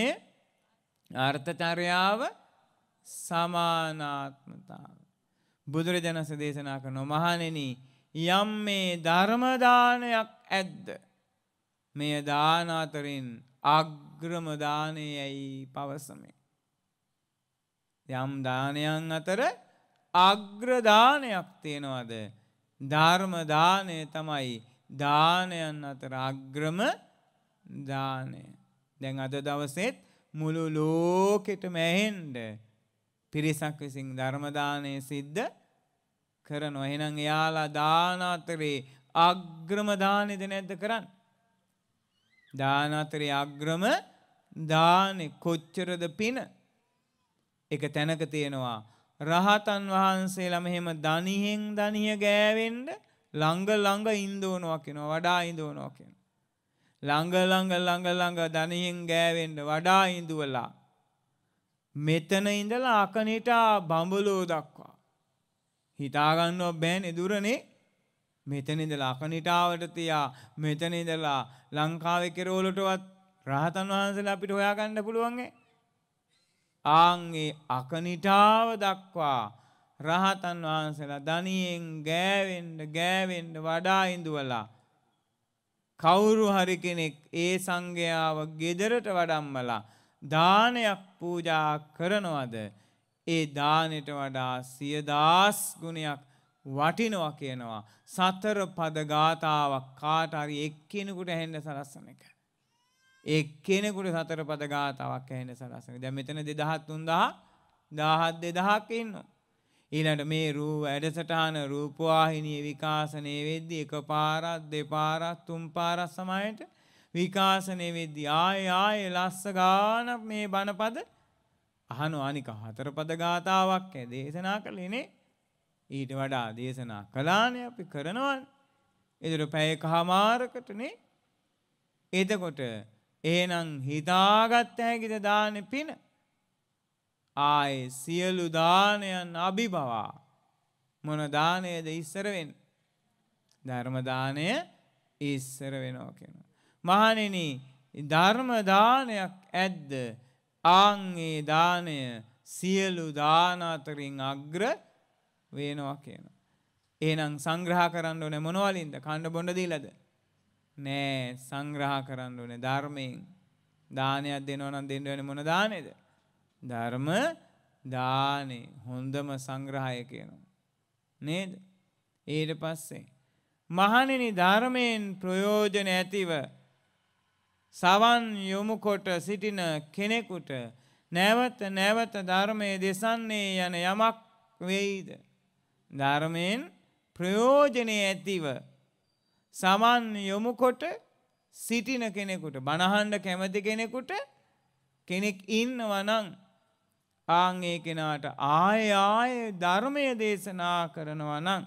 අර්ථචර්යාව, සමානාත්මතාව. බුදුරජාණන් වහන්සේ දේශනා කරන මහණෙනි යම් මේ ධර්ම දානයක් ඇද්ද මෙය දාන අතරින් අග්‍රම දානයයි පවසමි. යම් දානයන් අතර අග්‍ර දානයක් තියෙනවද? ධර්ම දානය තමයි දානයන් අතර අග්‍රම දානය. දැන් අද දවසේත් මුළු ලෝකෙටම ඇහෙන්න පිරිසක් විසින් ධර්ම දානය සිද්ධ කරනවා. එහෙනම් එයාලා දාන අතරේ අග්‍රම දානෙද නැද්ද කරන්නේ? දාන අතරේ අග්‍රම දානේ කොච්චරද පින? එක තැනක තියෙනවා රහතන් වහන්සේලා මෙහෙම දණිහෙන් දණිය ගෑවෙන්න ළඟ ළඟ ඉඳවනවා කියනවා. වඩා ඉඳවනවා කියනවා. ළඟ ළඟ ළඟ ළඟ දණිහෙන් ගෑවෙන්න වඩා ඉඳුවලා මෙතන ඉඳලා අකනිටා බඹලෝ දක්වා හිතා ගන්නව බෑනේ දුරනේ. මෙතන ඉඳලා අකනිටාවට තියා මෙතන ඉඳලා ලංකාවේ කෙරවලටවත් රහතන් වහන්සේලා අපිට හොයාගන්න පුළුවන් ඈ. ආන්ගේ අකනිටාව දක්වා රහතන් වහන්සේලා දණියෙන් ගෑවෙන්න ගෑවෙන්න වඩා ඉඳුවලා කවුරු හරි කෙනෙක් ඒ සංඝයාව ගෙදරට වඩම්මලා දානයක් පූජා කරනවද? ඒ දානෙට වඩා සියදාස් ගුණයක් වටිනවා කියනවා. සතර පද ගාථාවක් කාට හරි එක්කෙනෙකුට ඇහෙන්න සලස්සන එක. එක්කෙනෙකුට සතර පද ගාථාවක් ඇහෙන්න සලස්සන එක. දැන් මෙතන දෙදහස් තුන්දහස් දහස් දෙදහසක් ඉන්නවා. ඊළඟට මේ රූප වැඩසටහන රූපවාහිනිය විකාශනය වෙද්දී එකපාරක් දෙපාරක් තුන් පාරක් සමහරට විකාශනය වෙද්දී ආයේ ආයේ ලස්ස ගානක් මේ බණපද අහනවා. අනික හතර පද ගාථාවක් ඈ දේශනා කළේනේ. ඊට වඩා දේශනා කළානේ අපි කරනවානේ. ඒතර පැය කමාරකටනේ. එතකොට එහෙනම් හිතාගත්ත හැකිද දානේ පින? ආයේ සියලු දානයන් අභිභවා මොන දානයද ඉස්සර වෙන්නේ? ධර්ම දානය ඉස්සර වෙනවා කියනවා. මහණෙනි ධර්ම දානයක් ඇද්ද? ආන් ඒ දානය සියලු දාන අතරින් අග්‍ර වෙනවා කියනවා. එහෙනම් සංග්‍රහ කරන්න ඕනේ මොන වලින්ද? කන්න බොන්න දීලාද? නෑ, සංග්‍රහ කරන්න ඕනේ ධර්මයෙන්. දානයක් දෙනවා නම් දෙන්න වෙන්නේ මොන දානේද? ධර්ම දානේ. හොඳම සංග්‍රහය කියනවා නේද? ඊට පස්සේ මහණෙනි ධර්මයෙන් ප්‍රයෝජන ඇතිව සවන් යොමු කොට සිටින කෙනෙකුට නැවත නැවත ධර්මයේ දෙසන්නේ යන යමක් වෙයිද? ධර්මයෙන් ප්‍රයෝජන ඇතිව සවන් යොමු කොට සිටින කෙනෙකුට, බණහඬ කැමති කෙනෙකුට කෙනෙක් ඉන්නවා නම් ආන් ඒ කෙනාට ආය ආය ධර්මයේ දේශනා කරනවා නම්,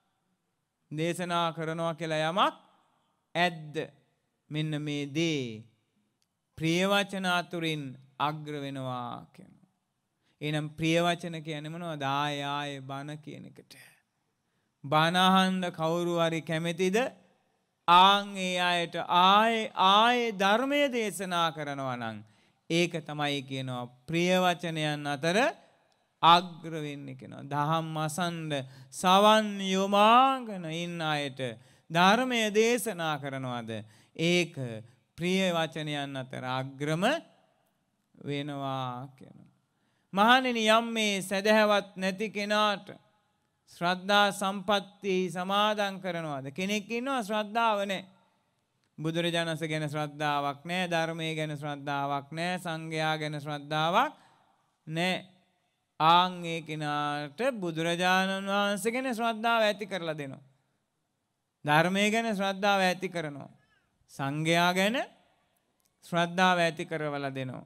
දේශනා කරනවා කියලා යමක් ඇද්ද? මෙන්න මේ දේ ප්‍රිය වචන අතුරින් අග්‍ර වෙනවා කියනවා. එහෙනම් ප්‍රිය වචන කියන්නේ මොනවද? ආය ආය බණ කියන එකට. බණ අහන්න කවුරු හරි කැමතිද? ආන් ඒ අයට ආයේ ආයේ ධර්මයේ දේශනා කරනවා නම් ඒක තමයි කියනවා ප්‍රිය වචනයන් අතර අග්‍ර වෙන්නේ කියනවා. දහම් අසන්න සවන් යොමාගෙන ඉන්න අයට ධර්මයේ දේශනා කරනවාද? ඒක ප්‍රිය වචනයන් අතර අග්‍රම වෙනවා කියනවා. මහණෙනි යම් මේ සදහවත් නැති කෙනාට ශ්‍රද්ධා සම්පatti සමාදන් කරනවාද? කෙනෙක් ඉන්නවා ශ්‍රද්ධාව නැහැ. බුදුරජාණන් වහන්සේ ගැන ශ්‍රද්ධාවක් නැහැ, ධර්මයේ ගැන ශ්‍රද්ධාවක් නැහැ, සංඝයා ගැන ශ්‍රද්ධාවක් නැහැ. ආන් ඒ කෙනාට බුදුරජාණන් වහන්සේ ගැන ශ්‍රද්ධාව ඇති කරලා දෙනවා. ධර්මයේ ගැන ශ්‍රද්ධාව ඇති කරනවා. සංඝයා ගැන ශ්‍රද්ධාව ඇති කරවලා දෙනවා.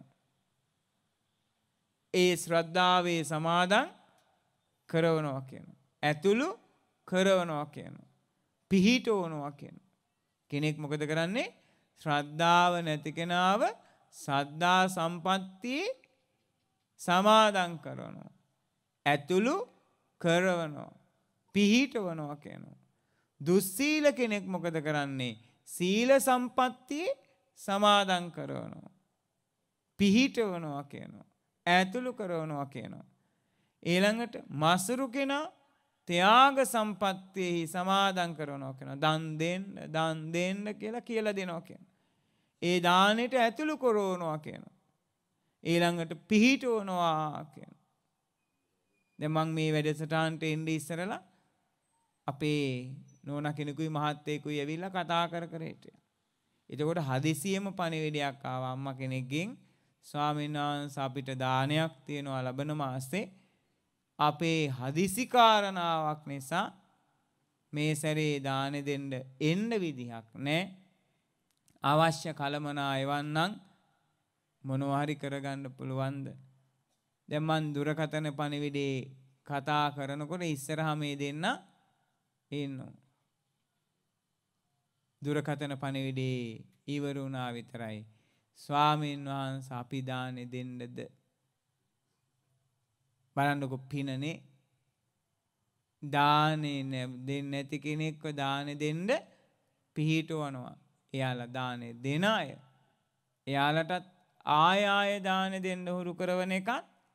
ඒ ශ්‍රද්ධාවේ සමාදන් කරවනවා කියනවා. ඇතුළු කරවනවා කියනවා. පිහිටවනවා කියනවා. කෙනෙක් මොකද කරන්නේ? ශ්‍රද්ධාව නැති කෙනාව සද්ධා සම්පත්තියේ සමාදන් කරනවා. ඇතුළු කරවනවා. පිහිටවනවා කියනවා. දුස්සීල කෙනෙක් මොකද කරන්නේ? සීල සම්පත්තියේ සමාදන් කරනවා. පිහිටවනවා කියනවා. ඇතුළු කරනවා කියනවා. ඊළඟට මසුරු කෙනා ත්‍යාග සම්පත්තියෙහි සමාදන් කරනවා කියනවා. දන් දෙන්න දන් දෙන්න කියලා කියලා දෙනවා කියනවා. ඒ දානෙට ඇතුළු කරනවා කියනවා. ඊළඟට පිහිටවනවා කියනවා. දැන් මම මේ වැඩසටහනට එන්නේ ඉස්සරලා අපේ නෝනා කෙනෙකුයි මහත්තයෙකුයි ඇවිල්ලා කතා කර කර හිටියා. එතකොට හදිසියෙම පණිවිඩයක් ආවා අම්මා කෙනෙක්ගෙන්. ස්වාමීන් වහන්සේ අපිට දානයක් තියෙනවා ලබන මාසේ. අපේ හදිසි කාරණාවක් නිසා මේ සැරේ දාන දෙන්න එන්න විදිහක් නැහැ. අවශ්‍ය කලමනා එවන්නම් මොනවා හරි කරගන්න පුළුවන්ද? දැන් මන් දුරකථන පණිවිඩේ කතා කරනකොට ඉස්සරහා මේ දෙන්න ඉන්නවා. දුරකථන පණිවිඩේ ඉවර වුණා විතරයි. ස්වාමීන් වහන්සේ අපි දානෙ දෙන්නද? බලන්නකො පිනනේ. දානේ දෙන්නේ නැති කෙනෙක්ව දානෙ දෙන්න පිහිටවනවා. එයාලා දානෙ දෙන අය එයාලටත් ආය ආය දානෙ දෙන්න හුරු කරවන එක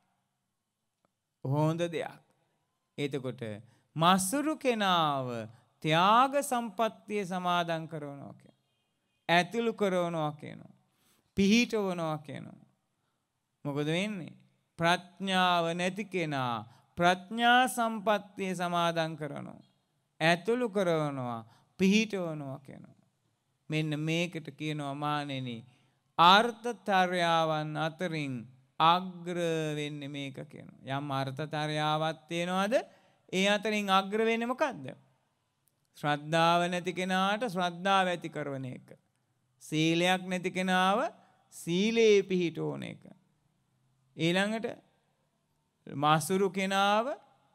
හොඳ දෙයක්. එතකොට මසුරු කෙනාව ත්‍යාග සම්පත්තිය සමාදන් කරනවා කියනවා. ඇතුළු කරනවා කියනවා. පිහිටවනවා කියනවා. මොකද වෙන්නේ? ප්‍රඥාව නැති කෙනා ප්‍රඥා සම්පත්තිය සමාදන් කරනවා. ඇතුළු කරනවා පිහිටවනවා කියනවා. මෙන්න මේකට කියනවා මානෙනි ආර්ථචර්යාවන් අතරින් අග්‍ර වෙන්නේ මේක කියනවා. යම් ආර්ථචර්යාවක් තියෙනවද? ඒ අතරින් අග්‍ර වෙන්නේ මොකද්ද? ශ්‍රද්ධාව නැති කෙනාට ශ්‍රද්ධාව ඇති කරන එක. සීලයක් නැති කෙනාව සීලේ පිහිටෝන එක. ඊළඟට මාසුරු කෙනාව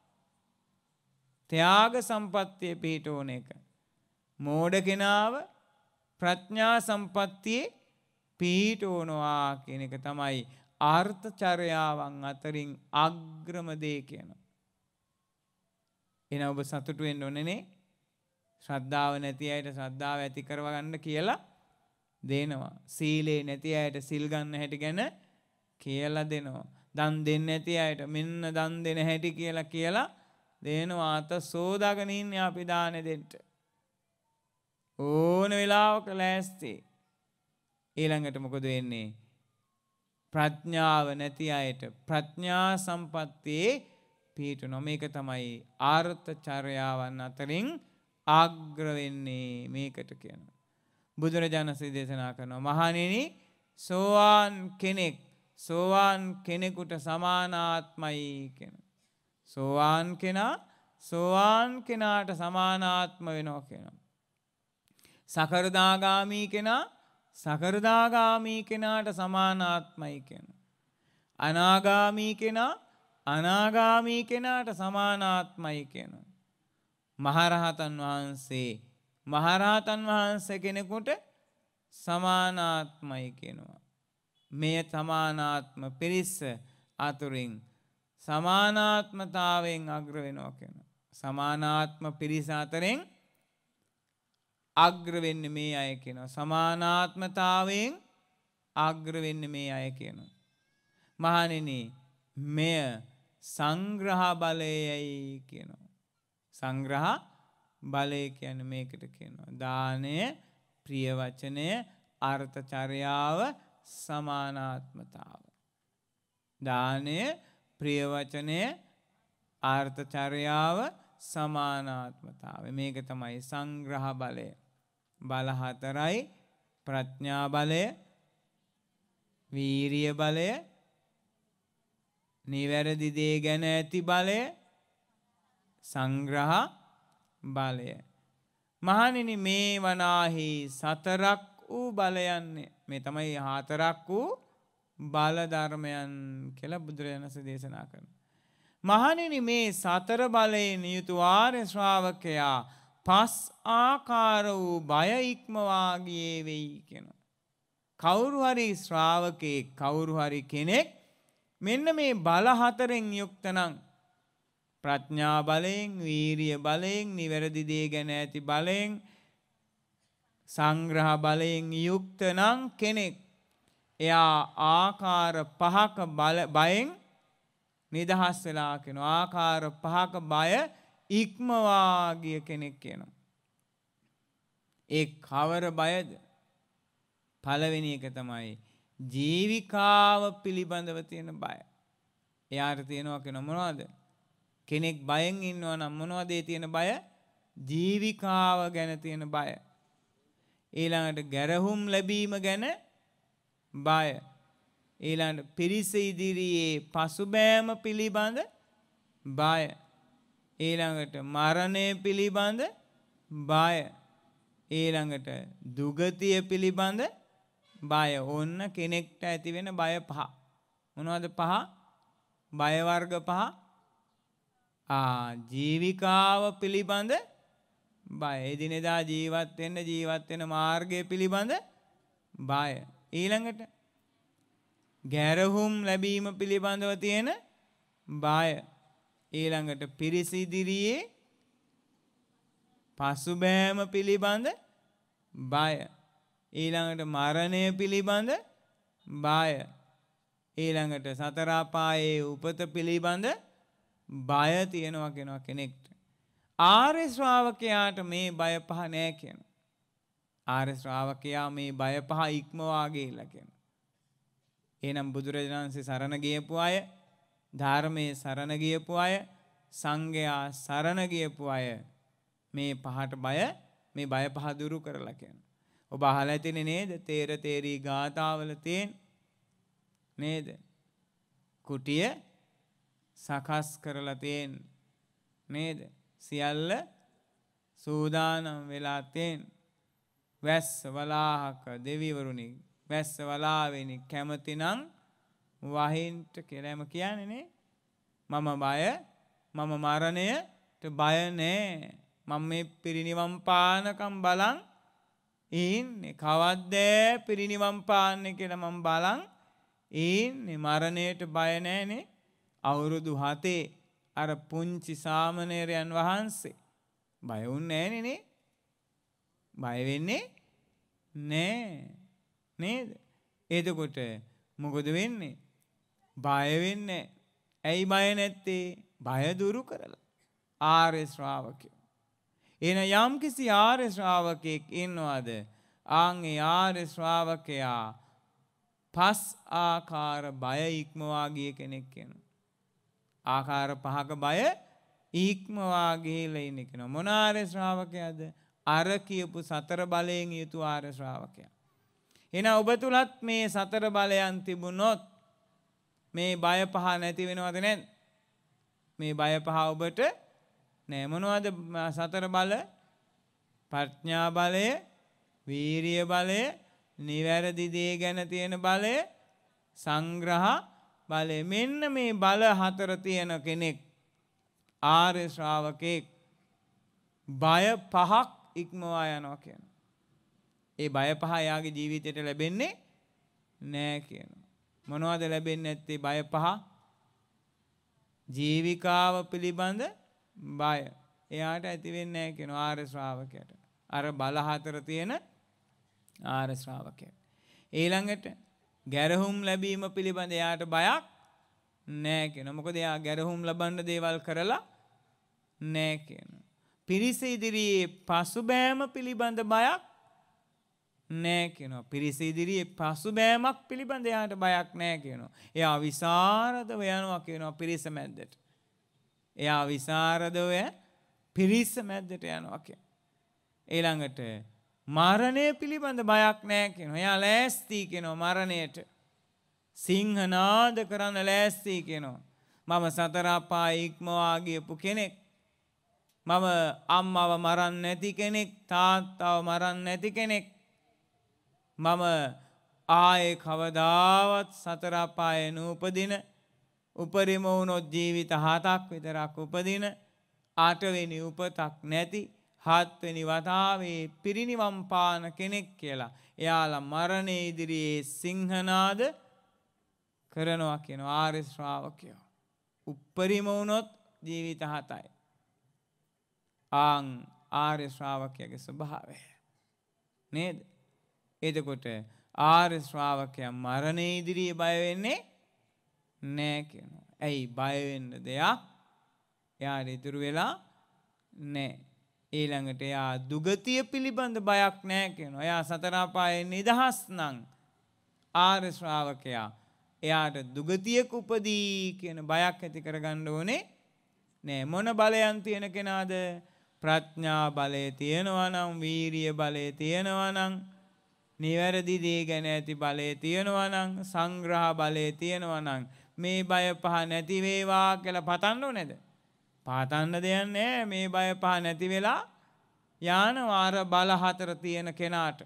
ත්‍යාග සම්පත්තිය පිහිටෝන එක. මෝඩ කෙනාව ප්‍රඥා සම්පත්තියේ පිහිටෝනවා කියන එක තමයි ආර්ථචර්යාවන් අතරින් අග්‍රම දේ කියනවා. එහෙනම් ඔබ සතුටු වෙන්න ඕනේ නේ? ශ්‍රද්ධාව නැති අයට ශ්‍රද්ධාව ඇති කරවගන්න කියලා දෙනවා. සීලේ නැති අයට සිල් ගන්න හැටි ගැන කියලා දෙනවා. දන් දෙන්නේ නැති අයට මෙන්න දන් දෙන හැටි කියලා කියලා දෙනවා. අත සෝදාගෙන ඉන්නේ අපි දානේ දෙන්න. ඕන වෙලාවක ලෑස්ති. ඊළඟට මොකද වෙන්නේ? ප්‍රඥාව නැති අයට ප්‍රඥා සම්පත්තියේ පිහිටනවා. මේක තමයි ආර්ථචර්යාවන් අතරින් අග්‍ර වෙන්නේ මේකට කියනවා. බුදුරජාණන් වහන්සේ දේශනා කරනවා මහණෙනි සෝවාන් කෙනෙක් සෝවාන් කෙනෙකුට සමානාත්මයි කියනවා. සෝවාන් කෙනා සෝවාන් කෙනාට සමානාත්ම වෙනවා කියනවා. සකර්දාගාමී කෙනා සකර්දාගාමී කෙනාට සමානාත්මයි කියනවා. අනාගාමී කෙනා අනාගාමී කෙනාට සමානාත්මයි කියනවා. මහරහතන් වහන්සේ මහරහතන් වහන්සේ කෙනෙකුට සමානාත්මයි කියනවා. මේ සමානාත්ම පිරිස අතුරින් සමානාත්මතාවයෙන් අග්‍ර වෙනවා කියනවා. සමානාත්ම පිරිස අතරින් අග්‍ර වෙන්නේ මේ අය කියනවා. සමානාත්මතාවයෙන් අග්‍ර වෙන්නේ මේ අය කියනවා. මහණෙනි මෙය සංග්‍රහ බලයයි කියනවා. සංග්‍රහ බලය කියන්නේ මේකට කියනවා. දානය, ප්‍රිය වචනය, අර්ථචර්යාව, සමානාත්මතාව. දානය, ප්‍රිය වචනය, අර්ථචර්යාව, සමානාත්මතාව. මේක තමයි සංග්‍රහ බලය. බල හතරයි. ප්‍රඥා බලය, වීරිය බලය, නිවැරදි දේ ගැන ඇති බලය, සංග්‍රහ බලය. මහණෙනි මේ වනාහි සතරක් වූ බලයන්නේ මේ තමයි හතරක් වූ බල ධර්මයන් කියලා බුදුරජාණන් වහන්සේ දේශනා කරනවා. මහණෙනි මේ සතර බලයෙන් යුතු ආර්ය ශ්‍රාවකයා පස් ආකාර වූ බය ඉක්මවා ගියේ වෙයි කියනවා. කවුරු හරි ශ්‍රාවකෙක් කවුරු හරි කෙනෙක් මෙන්න මේ බල හතරෙන් යුක්ත නම් ප්‍රඥා බලයෙන්, වීරිය බලයෙන්, නිවැරදි දේ ගැන ඇති බලයෙන්, සංග්‍රහ බලයෙන් යුක්ත නම් කෙනෙක් එයා ආකාර පහක බයෙන් නිදහස් වෙලා කියනවා. ආකාර පහක බය ඉක්මවා ගිය කෙනෙක් කියනවා. ඒ කවර බයද? පළවෙනි එක තමයි ජීවිකාව පිළිබඳව තියෙන බය. එයාට තියෙනවා කියන මොනවද? කෙනෙක් බයෙන් ඉන්නවා නම් මොනවද ඒ තියෙන බය? ජීවිකාව ගැන තියෙන බය. ඊළඟට ගැරහුම් ලැබීම ගැන බය. ඊළඟට පිරිස ඉදිරියේ පසුබෑම පිළිබඳ බය. ඊළඟට මරණය පිළිබඳ බය. ඊළඟට දුගතිය පිළිබඳ බය. ඔන්න කෙනෙක්ට ඇති වෙන බය පහ. මොනවද පහ? බය වර්ග පහ. ආ ජීවිකාව පිළිබඳ බය. එදිනෙදා ජීවත් වෙන්න ජීවත් වෙන මාර්ගය පිළිබඳ බය. ඊළඟට ගැරහුම් ලැබීම පිළිබඳව තියෙන බය. ඊළඟට පිරිස ඉදිරියේ පසුබෑම පිළිබඳ බය. ඊළඟට මරණය පිළිබඳ බය. ඊළඟට සතර අපායේ උපත පිළිබඳ බය තියෙනවා කියනවා කෙනෙක්ට. ආර්ය ශ්‍රාවකයාට මේ බය පහ නෑ කියනවා. ආර්ය ශ්‍රාවකයා මේ බය පහ ඉක්මවා ගියලා කියනවා. එහෙනම් බුදුරජාණන් වහන්සේ සරණ ගියපු අය, ධර්මයේ සරණ ගියපු අය, සංඝයා සරණ ගියපු අය මේ පහට බය මේ බය පහ දුරු කරලා කියන. ඔබ අහලා ඇතිනේ නේද? තේර තේරී ගාථාවල තියෙන නේද? කුටිය සකස් කරලා තියෙන නේද? සියල්ල සූදානම් වෙලා තියෙන. වැස්ස වලාහක දෙවිවරුනි වැස්ස වලාවෙනි කැමතිනම් වහින්ට කියලාම කියන්නේ නේ. මම බය මම මරණයට බය නෑ. මම මේ පිරිනිවන් පානකම් බලන් ඉන්නේ. කවද්ද පිරිනිවන් පාන්නේ කියලා මම බලන් ඉන්නේ. මරණයට බය නෑනේ. අවුරුදු හතේ අර පුංචි සාමණේරයන් වහන්සේ බය වුන්නේ නෑනේ නේ. බය වෙන්නේ නෑ නේද? එතකොට මොකද වෙන්නේ? බය වෙන්නේ. ඇයි බය නැත්තේ? බය දුරු කරලා. ආර්ය ශ්‍රාවකයෝ. එන යම් කිසි ආර්ය ශ්‍රාවකෙක් ඉන්නවද? ආන් ඒ ආර්ය ශ්‍රාවකයා පස් ආකාර බය ඉක්මවා ගිය කෙනෙක් වෙනවා. ආකාර පහක බය ඉක්මවා ගිහිලා ඉන්න කෙනා. මොන ආර්ය ශ්‍රාවකයාද? අර කියපු සතර බලයෙන් යුතු ආර්ය ශ්‍රාවකයා. එහෙනම් ඔබ තුලත් මේ සතර බලයන් තිබුණොත් මේ බය පහ නැති වෙනවද නැද්ද? මේ බය පහ ඔබට නෑ. මොනවද සතර බල? ප්‍රඥා බලය, වීරිය බලය, නිවැරදි දේ ගැන තියෙන බලය, සංග්‍රහ බලය. මෙන්න මේ බල හතර තියෙන කෙනෙක් ආර්ය ශ්‍රාවකෙක් බය පහක් ඉක්මවා යනවා කියනවා. ඒ බය පහ යාගේ ජීවිතයට ලැබෙන්නේ නෑ කියනවා. මොනවද ලැබෙන්නේ නැත්තේ බය පහ? ජීවිකාව පිළිබඳ බය. එයාට ඇති වෙන්නේ නැහැ කියනවා ආර්ය ශ්‍රාවකයට. අර බල හතර තියෙන ආර්ය ශ්‍රාවකයට. ඊළඟට ගැරහුම් ලැබීම පිළිබඳ එයාට බයක් නැහැ කියනවා. මොකද එයා ගැරහුම් ලබන්න දේවල් කරලා නැහැ කියනවා. පිරිස ඉදිරියේ පසුබෑම පිළිබඳ බයක් නැහැ කියනවා. පිරිස ඉදිරියේ පසුබෑමක් පිළිබඳ එයාට බයක් නැහැ කියනවා. එයා විසරදව යනවා කියනවා පිරිස මැද්දට. එයා විසරදව පිරිස මැද්දට යනවා කියනවා. ඊළඟට මරණය පිළිබඳ බයක් නැහැ කියනවා. එයා ලෑස්ති කියනවා මරණයට. සිංහනාද කරන්න ලෑස්ති කියනවා. මම සතර අපාය ඉක්මවා ගියපු කෙනෙක්. මම අම්මව මරන්න නැති කෙනෙක්, තාත්තව මරන්න නැති කෙනෙක්. මම ආයේ කවදාවත් සතර අපායේ නූපදින, උපරිම වුණොත් ජීවිත හතක් විතරක් උපදින, අටවෙනි උපතක් නැති, හත්වෙනි වතාවේ පිරිනිවන් පාන කෙනෙක් කියලා එයාලා මරණය ඉදිරියේ සිංහනාද කරනවා කියන ආර්ය ශ්‍රාවකයෝ. උපරිම වුණොත් ජීවිත හතයි. ආන් ආර්ය ශ්‍රාවකයාගේ ස්වභාවය නේද? එතකොට ආර්ය ශ්‍රාවකයා මරණය ඉදිරියේ බය වෙන්නේ නැහැ කියනවා. ඇයි බය වෙන්න දෙයක් එයාට ඉතුරු වෙලා නැහැ. ඊළඟට එයා දුගතිය පිළිබඳ බයක් නැහැ කියනවා. එයා සතර අපායෙන් නිදහස් නම් ආර්ය ශ්‍රාවකයා එයාට දුගතියක උපදී කියන බයක් ඇති කරගන්න ඕනේ නෑ. මොන බලයන් තියෙන කෙනාද? ප්‍රඥා බලය තියෙනවා නම්, වීරිය බලය තියෙනවා නම්, නිවැරදි දේ ගැන ඇති බලය තියෙනවා නම්, සංග්‍රහ බලය තියෙනවා නම් මේ බය පහ නැති වේවා කියලා පතන්න ඕනේද? පතන්න දෙයක් නෑ. මේ බය පහ නැති වෙලා යනවා අර බල හතර තියෙන කෙනාට.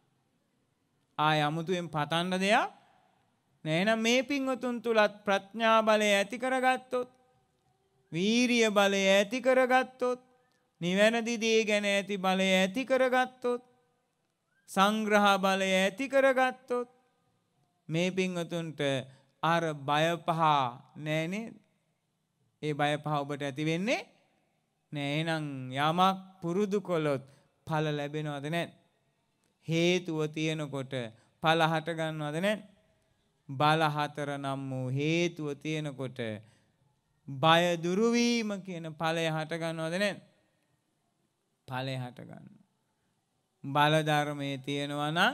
ආය අමුතුවෙන් පතන්න දෙයක් නෑ. එහෙනම් මේ පින්වතුන් තුලත් ප්‍රඥා බලය ඇති කරගත්තොත්, වීරිය බලය ඇති කරගත්තොත්, නිවැරදි දේ ගැන ඇති බලය ඇති කරගත්තොත්, සංග්‍රහ බලය ඇති කරගත්තොත් මේ පින්වතුන්ට අර බය පහ නෑ නේද? ඒ බය පහ ඔබට ඇති වෙන්නේ නෑ. එහෙනම් යමක් පුරුදු කළොත් ඵල ලැබෙනවද නැත්? හේතුව තියෙනකොට ඵල හට ගන්නවද නැත්? බල හතර නම් වූ හේතුව තියෙනකොට බය දුරු වීම කියන ඵලය හට ගන්නවද නැත්? ඵලය හට ගන්නවා. බල ධර්මයේ තියෙනවා නම්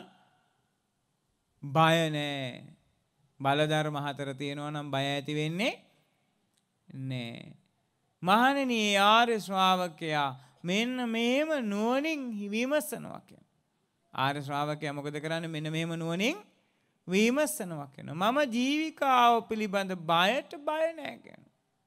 බය නැහැ. බල ධර්ම හතර තියෙනවා නම් බය ඇති වෙන්නේ නැහැ. මහණෙනි, ආර්ය ශ්‍රාවකයා මෙන්න මේම නුවණින් විමසනවා කියන. ආර්ය ශ්‍රාවකයා මොකද කරන්නේ? මෙන්න මේම නුවණින් විමසනවා කියන. මම ජීවිකාව පිළිබඳ බයට බය නැහැ කියන.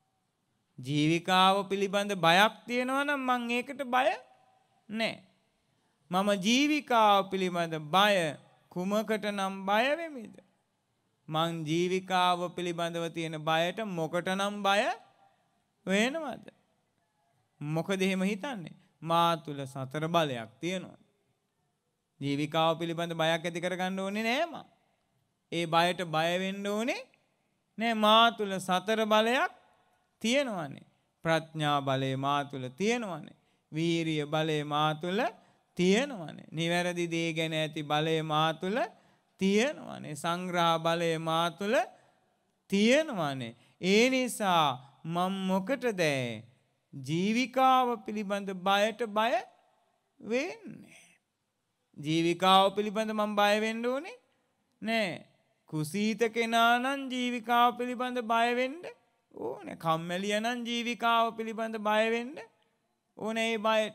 ජීවිකාව පිළිබඳ බයක් තියෙනවා නම් මං ඒකට බය නැහැ. මම ජීවිකාව පිළිබඳ බය කුමකට නම් බය වෙමිද? මං ජීවිකාව පිළිබඳව තියෙන බයට මොකට නම් බය වෙනවද? මොකද එහෙම හිතන්නේ? මා තුල සතර බලයක් තියෙනවා. ජීවිකාව පිළිබඳ බයක් ඇති කරගන්න ඕනේ නෑ මං. ඒ බයට බය වෙන්න ඕනේ නෑ. මා තුල සතර බලයක් තියෙනවානේ. ප්‍රඥා බලය මා තුල තියෙනවානේ. වීරිය බලය මා තුල තියෙනවානේ. නිවැරදි දේ ගැන ඇති බලය මා තුල තියෙනවානේ. සංග්‍රහ බලය මා තුල තියෙනවානේ. ඒ නිසා මම මොකටද ජීවිකාව පිළිබඳ බයට බය වෙන්නේ? ජීවිකාව පිළිබඳ මම බය වෙන්න ඕනේ නෑ. කුසීත කෙනා නම් ජීවිකාව පිළිබඳ බය වෙන්න ඕනේ. කම්මැලියා නම් ජීවිකාව පිළිබඳ බය වෙන්න ඕනේ. ඒ බයට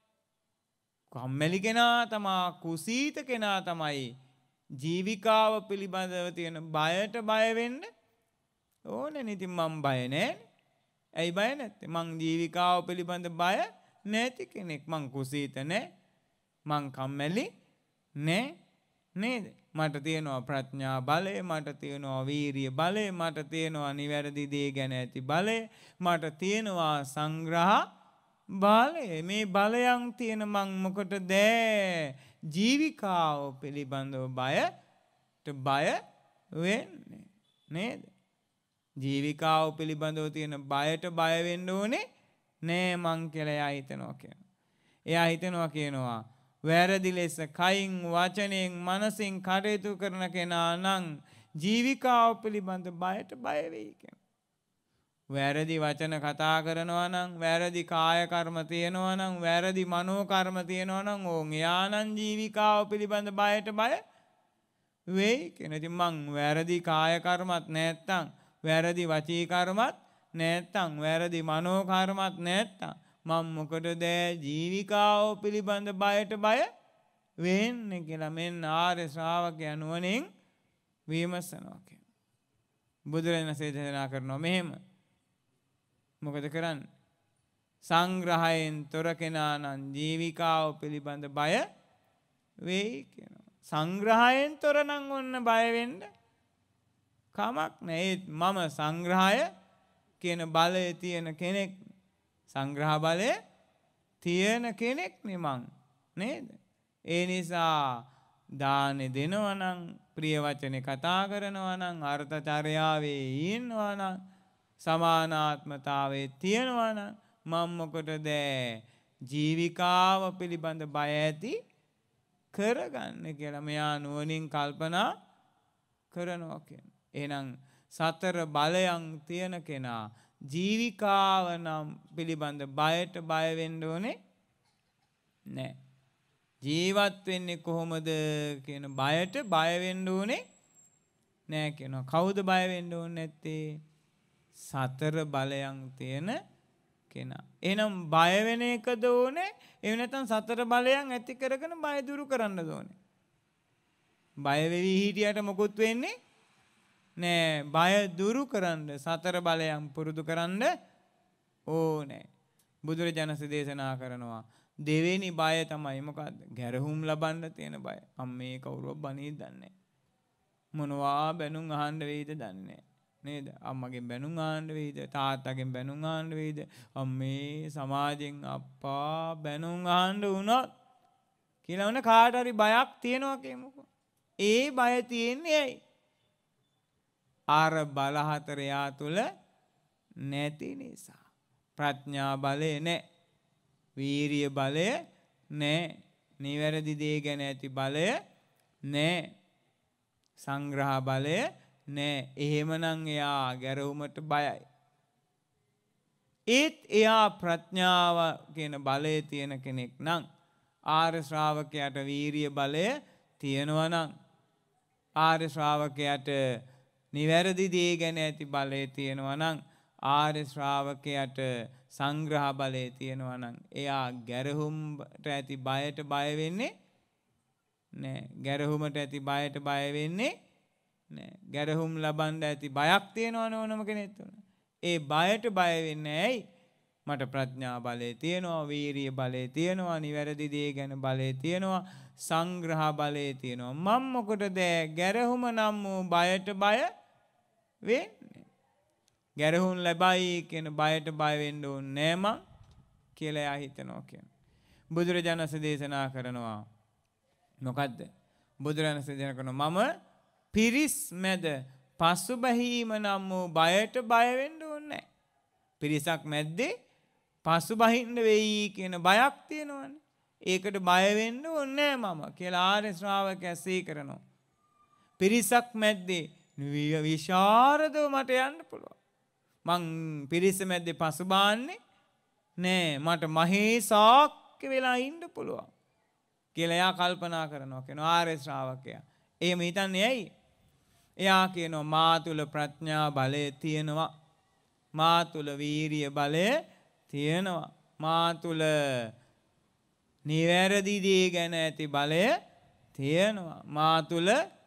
කම්මැලි කෙනා තමා, කුසීත කෙනා තමයි ජීවිකාව පිළිබඳව තියෙන බයට බය වෙන්න ඕනේ. ඉතින් මම බය නෑනේ. ඇයි බය නැත්තේ? මං ජීවිකාව පිළිබඳ බය නැති කෙනෙක්. මං කුසීත නෑ. මං කම්මැලි නෑ නේද? මට තියෙනවා ප්‍රඥා බලය, මට තියෙනවා වීරිය බලය, මට තියෙනවා නිවැරදි දේ ගැන ඇති බලය, මට තියෙනවා සංග්‍රහ බලය. මේ බලයන් තියෙන මං මොකටද ජීවිකාව පිළිබඳව බයට බය වෙන්නේ නේද? ජීවිකාව පිළිබඳව තියෙන බයට බය වෙන්න ඕනේ නෑ මං කියලා එයා හිතනවා කියනවා. එයා හිතනවා කියනවා වැරදි ලෙස කයින් වචනයෙන් මනසින් කටයුතු කරන කෙනා නම් ජීවිකාව පිළිබඳ බයට බය වෙයි කියනවා. වැරදි වචන කතා කරනවා නම්, වැරදි කාය කර්ම තියෙනවා නම්, වැරදි මනෝ කර්ම තියෙනවා නම් ඕන් එයා නම් ජීවිකාව පිළිබඳ බයට බය වෙයි කියන. ඉතින් මං වැරදි කාය කර්මත් නැත්තම්, වැරදි වචී කර්මත් නැත්තම්, වැරදි මනෝ කර්මත් නැත්තම් මම මොකටද ජීවිකාව පිළිබඳ බයට බය වෙන්නේ කියලා මෙන්න ආර්ය ශ්‍රාවකයා නුවණින් විමසනවා කියන. බුදුරජාණන් දේශනා කරනවා මෙහෙම. මොකද කරන්නේ? සංග්‍රහයෙන් තොර කෙනා නම් ජීවිකාව පිළිබඳ බය වෙයි කියනවා. සංග්‍රහයෙන් තොර නම් ඔන්න බය වෙන්න කමක් නැහැ. මම සංග්‍රහය කියන බලය තියෙන කෙනෙක්. සංග්‍රහ බලය තියෙන කෙනෙක් නේ මං නේද? ඒ නිසා දානෙ දෙනවා නම්, ප්‍රිය වචනේ කතා කරනවා නම්, අර්ථචර්යාවේ ඉන්නවා නම්, සමානාත්මතාවයේ තියෙනවා නම් මම මොකටද ජීවිකාව පිළිබඳ බය ඇති කරගන්න කියලා මෙයා නුවණින් කල්පනා කරනවා කියන්නේ. එහෙනම් සතර බලයන් තියෙන කෙනා ජීවිකාව නම් පිළිබඳ බයට බය වෙන්න ඕනේ නෑ. ජීවත් වෙන්නේ කොහොමද කියන බයට බය වෙන්න ඕනේ නෑ කියනවා. කවුද බය වෙන්න ඕනේ නැත්තේ? සතර බලයන් තියෙන කෙනා. එහෙනම් බය වෙන එකද ඕනේ? එහෙම නැත්නම් සතර බලයන් ඇති කරගෙන බය දුරු කරන්නද ඕනේ? බය වෙවි හිටියට මොකුත් වෙන්නේ නෑ. බය දුරු කරන්න සතර බලයන් පුරුදු කරන්න ඕනේ. බුදුරජාණන් දේශනා කරනවා දෙවෙනි බය තමයි මොකද්ද? ගැරහුම් ලබන්න තියෙන බය. අම්මේ කවුරුවක් බණී දන්නේ මොනවා බැනුම් අහන්න වෙයිද දන්නේ නේද? අම්මගෙන් බැනුම් අහන්න වෙයිද? තාත්තගෙන් බැනුම් අහන්න වෙයිද? අම්මේ සමාජයෙන් අප්පා බැනුම් අහන්න වුණොත් කියලා වුණ කාට හරි බයක් තියෙනවා කියමුකෝ. ඒ බය තියෙන්නේ ඇයි? ආර බල හතර යා තුල නැති නිසා. ප්‍රඥා බලය නැහැ. වීරිය බලය නැහැ. නිවැරදි දේ ගැන ඇති බලය නැහැ. සංග්‍රහ බලය නැහැ. එහෙමනම් එයා ගැරවුමට බයයි. ඒත් එයා ප්‍රඥාව කියන බලය තියෙන කෙනෙක් නම්, ආර්ය ශ්‍රාවකයාට වීරිය බලය තියෙනවා නම්, ආර්ය ශ්‍රාවකයාට නිවැරදි දේ ගැන ඇති බලය තියෙනවා නම්, ආර්ය ශ්‍රාවකයාට සංග්‍රහ බලය තියෙනවා නම් එයා ගැරහුම්ට ඇති බයට බය වෙන්නේ නෑ. ගැරහුමට ඇති බයට බය වෙන්නේ නෑ. ගැරහුම් ලබන්න ඇති බයක් තියෙනවනේ ඕනම කෙනෙක් තුන. ඒ බයට බය වෙන්නේ ඇයි? මට ප්‍රඥා බලය තියෙනවා, වීරිය බලය තියෙනවා, නිවැරදි දේ ගැන බලය තියෙනවා, සංග්‍රහ බලය තියෙනවා. මම මොකටද ගැරහුම නම් වූ බයට බය වෙන්නේ? ගැරහුම් ලැබයි කියන බයට බය වෙන්න ඕනේ නෑ මං කියලා එයා හිතනවා කියන්නේ. බුදුරජාණන් වහන්සේ දේශනා කරනවා මොකද්ද? බුදුරජාණන් වහන්සේ දේශනා කරනවා මම පිරිස් මැද පසුබැහිම නම් වූ බයට බය වෙන්න ඕනේ නෑ. පිරිසක් මැද්දේ පසුබහින්න වෙයි කියන බයක් තියෙනවනේ. ඒකට බය වෙන්න ඕනේ නෑ මම කියලා ආර්ය ශ්‍රාවකයා සිහි කරනවා. පිරිසක් මැද්දේ විශාරදව මට යන්න පුළුවන්. මං පිරිස මැද්දේ පසුබාන්නේ නෑ. මට මහේසාක්‍ය වෙලා ඉන්න පුළුවන් කියලා එයා කල්පනා කරනවා කියනවා ආර්ය ශ්‍රාවකයා. එහෙම හිතන්නේ ඇයි? එයා කියනවා මා තුල ප්‍රඥා බලය තියෙනවා. මා තුල වීරිය බලය තියෙනවා. මා තුල නිවැරදි දේ ගැන ඇති බලය තියෙනවා. මා තුල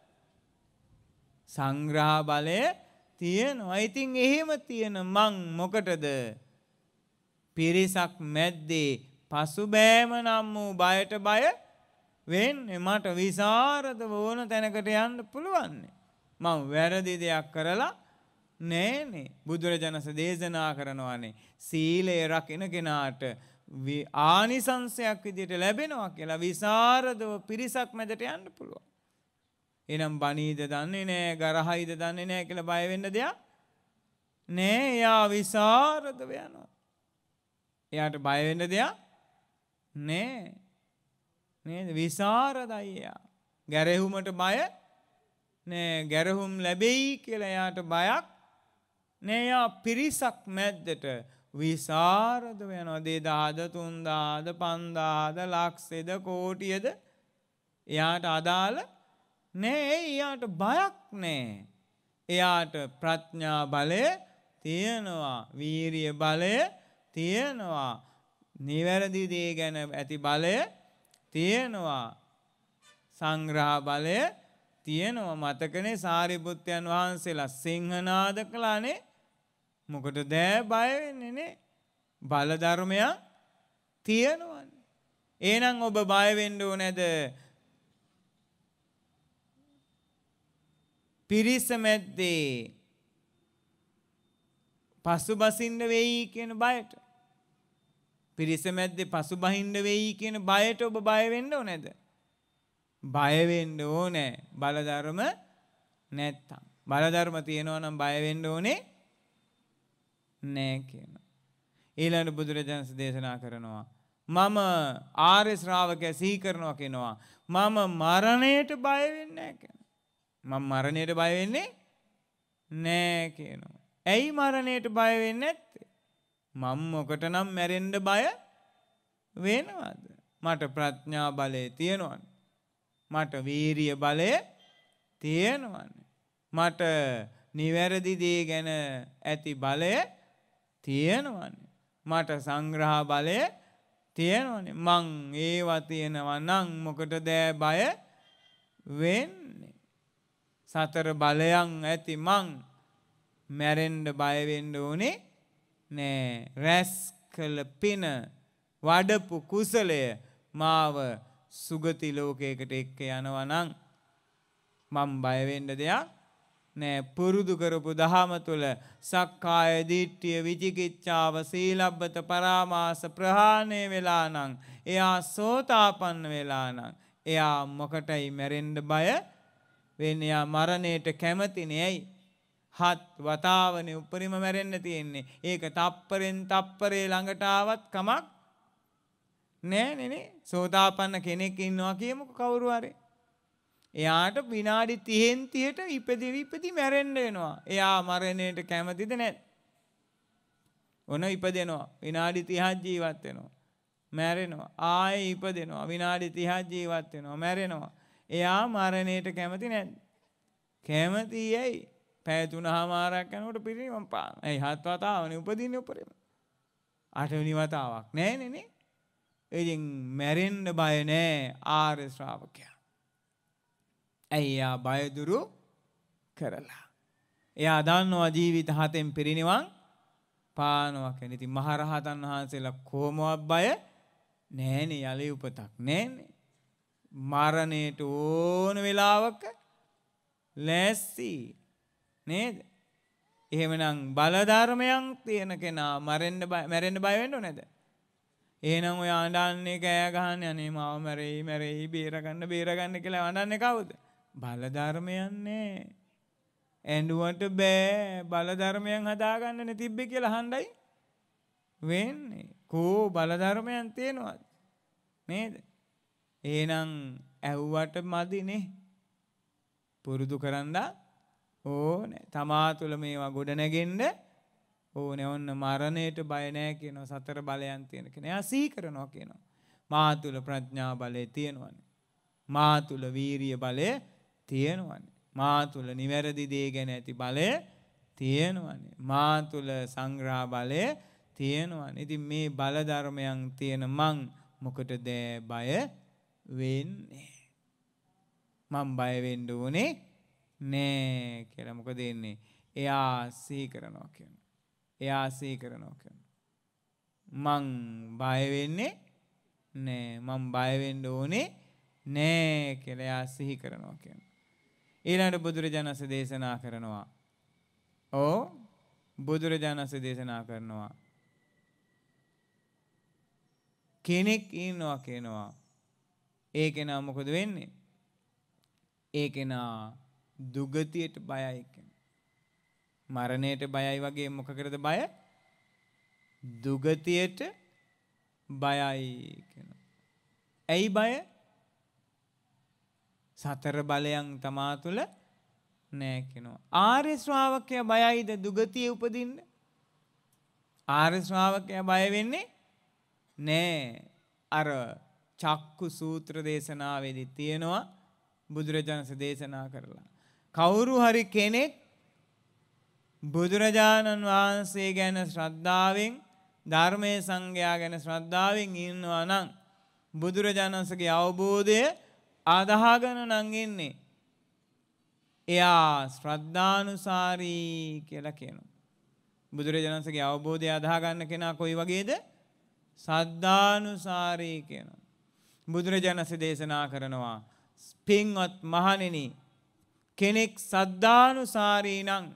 සංග්‍රහ බලය තියෙනවා. ඉතින් එහෙම තියෙන මං මොකටද පිරිසක් මැද්දේ පසුබෑම නම් වූ බයට බය වෙන්නේ? මට විසරදව ඕන තැනකට යන්න පුළුවන්. මම වැරදි දෙයක් කරලා නෑනේ. බුදුරජාණන් දේශනා කරනවානේ සීලය රකින්න කෙනාට ආනිසංසයක් විදියට ලැබෙනවා කියලා විසරදව පිරිසක් මැදට යන්න පුළුවන්. එනම් බණීද දන්නේ නෑ, ගරහයිද දන්නේ නෑ කියලා බය වෙන්න දෙයක් නෑ. එයා විසරදව යනවා. එයාට බය වෙන්න දෙයක් නෑ. නේද? විසරදයි එයා. ගැරහුමට බය නෑ. ගැරහුම් ලැබෙයි කියලා එයාට බයක් නෑ. එයා පිරිසක් මැද්දට විසරදව යනවා. දෙදාහද තුන්දාහද පන්දාහද ලක්ෂෙද කෝටියද එයාට අදාළ නෑ. එයාට බයක් නෑ. එයාට ප්‍රඥා බලය තියෙනවා, වීරිය බලය තියෙනවා, නිවැරදි දේ ගැන ඇති බලය තියෙනවා, සංග්‍රහ බලය තියෙනවා. මතකනේ සාරිපුත්තයන් වහන්සේලා සිංහනාද කළානේ. මොකටද බය වෙන්නේ නේ? බල ධර්මයක් තියෙනවනේ. එහෙනම් ඔබ බය වෙන්න ඕනේද? පිරිස මැද්දේ පසුබසින්න වෙයි කියන බයට. පිරිස මැද්දේ පසුබහින්න වෙයි කියන බයට ඔබ බය වෙන්න ඕනේද? බය වෙන්න ඕනේ. බලධර්ම නැත්තම්. බලධර්ම තියෙනවා නම් බය වෙන්න ඕනේ නෑ කියනවා. ඊළඟ බුදුරජාණන් දේශනා කරනවා මම ආර්ය ශ්‍රාවකයා සිහි කරනවා කියනවා මම මරණයට බය වෙන්නේ නෑ කියනවා. මම මරණයට බය වෙන්නේ නෑ කියනවා. ඇයි මරණයට බය වෙන්නේ නැත්තේ? මම මොකටනම් මැරෙන්න බය වෙනවද? මට ප්‍රඥා බලය තියෙනවනේ. මට වීරිය බලය තියෙනවනේ. මට නිවැරදි දේ ගැන ඇති බලය තියෙනවනේ. මට සංග්‍රහ බලය තියෙනවනේ. මං ඒවා තියෙනවා නම් මොකටද බය වෙන්නේ? සතර බලයන් ඇති මං මැරෙන්න බය වෙන්න ඕනේ නෑ. රැස් කළ පින වඩපු කුසලය මාව සුගති ලෝකයකට එක්ක යනවා නම් මම බය වෙන්න දෙයක් නෑ. පුරුදු කරපු දහම තුල සක්කාය දිට්ඨිය, විචිකිච්ඡාව, සීලබ්බත පරාමාස ප්‍රහාණය වෙලා නම්, එයා සෝතාපන්න වෙලා නම්, එයා මොකටයි මැරෙන්න බය වෙන්නේ? එයා මරණයට කැමතිනේ. ඇයි? හත් වතාවනේ උපරිම මැරෙන්න තියෙන්නේ. ඒක තප්පරෙන් තප්පරේ ළඟට ආවත් කමක් නෑ නේ. සෝතාපන්න කෙනෙක් ඉන්නවා කියමුකෝ කවුරු හරි. එයාට විනාඩි තිහෙන් තිහට ඉපදි ඉපදි මැරෙන්න වෙනවා. එයා මරණයට කැමතිද නැත්? ඔන ඉපදෙනවා. විනාඩි තිහක් ජීවත් වෙනවා. මැරෙනවා. ආයේ ඉපදෙනවා. විනාඩි තිහක් ජීවත් වෙනවා. මැරෙනවා. එයා මරණයට කැමති නැද්ද? කැමතියි. ඇයි? පැය තුනමාරක් යනකොට පිරිනිවන් පාන. ඒ හත් වතාවනේ උපදින්නේ උපරිම. අටවෙනි වතාවක් නෑනේ නේ. ඉතින් මැරෙන්න බය නෑ ආර්ය ශ්‍රාවකයා. ඇයි යා බය දුරු කරලා. එයා දන්නවා ජීවිත හතෙන් පිරිනිවන් පානවා කියන. ඉතින් මහරහතන් වහන්සේලා කොහොමවත් බය නෑනේ යලි උපතක් නෑනේ. මරණයට ඕන වෙලාවක ලෑස්ති නේද? එහෙමනම් බල ධර්මයන් තියෙන කෙනා මරෙන්න බය මැරෙන්න බය වෙන්න ඕනේද? එහෙනම් ඔය අඬන්නේ කෑ ගහන්නේ අනේ මාව මැරෙයි මැරෙයි බේර ගන්න බේර ගන්න කියලා අඬන්නේ කවුද? බල ධර්මයන් නේ. ඇඬුවට බෑ බල ධර්මයන් හදාගන්නනේ තිබ්බේ කියලා අහන්නයි වෙන්නේ. කෝ බල ධර්මයන් තියෙනවද? නේද? එහෙනම් ඇහුවට මදිනේ. පුරුදු කරන්න ඕනේ. තමා තුළ මේවා ගොඩ නැගෙන්න ඕනේ. ඔන්න මරණයට බය නැහැ කියනවා. සතර බලයන් තියෙන කෙනා. එයා සිහි කරනවා කියනවා. මා තුළ ප්‍රඥා බලය තියෙනවනේ. මා තුළ වීරිය බලය තියෙනවනේ. මා තුළ නිවැරදි දේ ගැන ඇති බලය තියෙනවනේ. මා තුළ සංග්‍රහ බලය තියෙනවනේ. ඉතින් මේ බල ධර්මයන් තියෙන මං මොකටද බය වෙන්නේ? මම බය වෙන්න ඕනේ නෑ කියලා. මොකද එන්නේ? එයා සිහි කරනවා කියනවා. එයා සිහි කරනවා කියනවා. මං බය වෙන්නේ නෑ. මම බය වෙන්න ඕනේ නෑ කියලා එයා සිහි කරනවා කියනවා. ඊළඟට බුදුරජාණන් වහන්සේ දේශනා කරනවා. ඕ බුදුරජාණන් වහන්සේ දේශනා කරනවා. කෙනෙක් ඉන්නවා කියනවා. ඒ කෙනා මොකද වෙන්නේ? ඒ කෙනා දුගතියට බයයි කියනවා. මරණයට බයයි වගේ මොකකටද බය? දුගතියට බයයි කියනවා. ඇයි බය? සතර බලයන් තමා තුළ නෑ කියනවා. ආර්ය ශ්‍රාවකයා බයයිද දුගතිය උපදින්න? ආර්ය ශ්‍රාවකයා බය වෙන්නේ නෑ. අර චක්කු සූත්‍ර දේශනාවේදී තියෙනවා බුදුරජාණන් දේශනා කරලා. කවුරු හරි කෙනෙක් බුදුරජාණන් වහන්සේ ගැන ශ්‍රද්ධාවෙන් ධර්මයේ සංඝයා ගැන ශ්‍රද්ධාවෙන් ඉන්නවා නම් බුදුරජාණන්සේගේ අවබෝධය අදහගෙන නම් ඉන්නේ. එයා ශ්‍රද්ධානුසාරී කියලා කියනවා. බුදුරජාණන්සේගේ අවබෝධය අදහා ගන්න කෙනා කොයි වගේද? සද්ධානුසාරී කියනවා. බුදුරජාණන්සේ දේශනා කරනවා පින්වත් මහණෙනි කෙනෙක් සද්ධානුසාරී නම්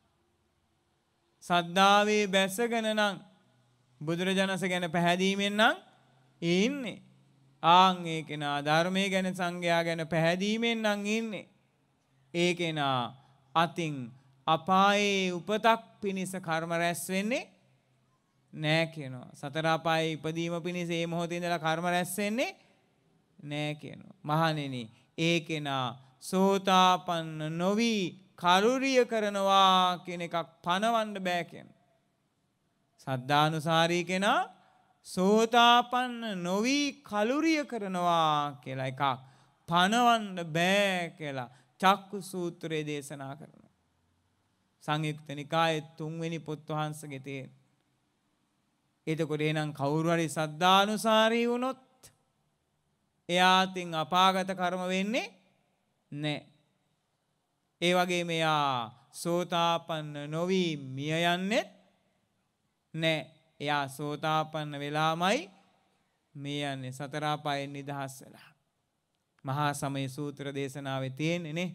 සද්ධාවේ බැසගෙන නම් බුදුරජාණන්සේ ගැන පැහැදීමෙන් නම් ඉන්නේ. ආන් ඒ කෙනා ධර්මයේ ගැන සංඝයා ගැන පැහැදීමෙන් නම් ඉන්නේ. ඒ කෙනා අතින් අපායේ උපතක් පිණිස කර්ම රැස් වෙන්නේ නෑ කියනවා. සතර අපායේ ඉපදීම පිණිස මේ මොහොතේ ඉඳලා කර්ම රැස් වෙන්නේ නෑ කියනවා. මහණෙනි ඒ කෙනා සෝතාපන්න නොවි කලුරිය කරනවා කියන එකක් පනවන්න බෑ කියනවා. සද්ධානුසාරී කෙනා සෝතාපන්න නොවි කලුරිය කරනවා කියලා එකක් පනවන්න බෑ කියලා චක්කු සූත්‍රයේ දේශනා කරනවා. සංයුක්ත නිකායේ තුන්වෙනි පොත් වහන්සේගේ තියෙන. එතකොට එහෙනම් කවුරු හරි සද්ධානුසාරී වුණොත් එයාටින් අපාගත කර්ම වෙන්නේ නැහැ. ඒ වගේම එයා සෝතාපන්න නොවි මිය යන්නේ නැහැ. එයා සෝතාපන්න වෙලාමයි මිය යන්නේ. සතර අපායෙන් නිදහස් වෙලා. මහා සමය සූත්‍ර දේශනාවේ තියෙන්නේ නේ.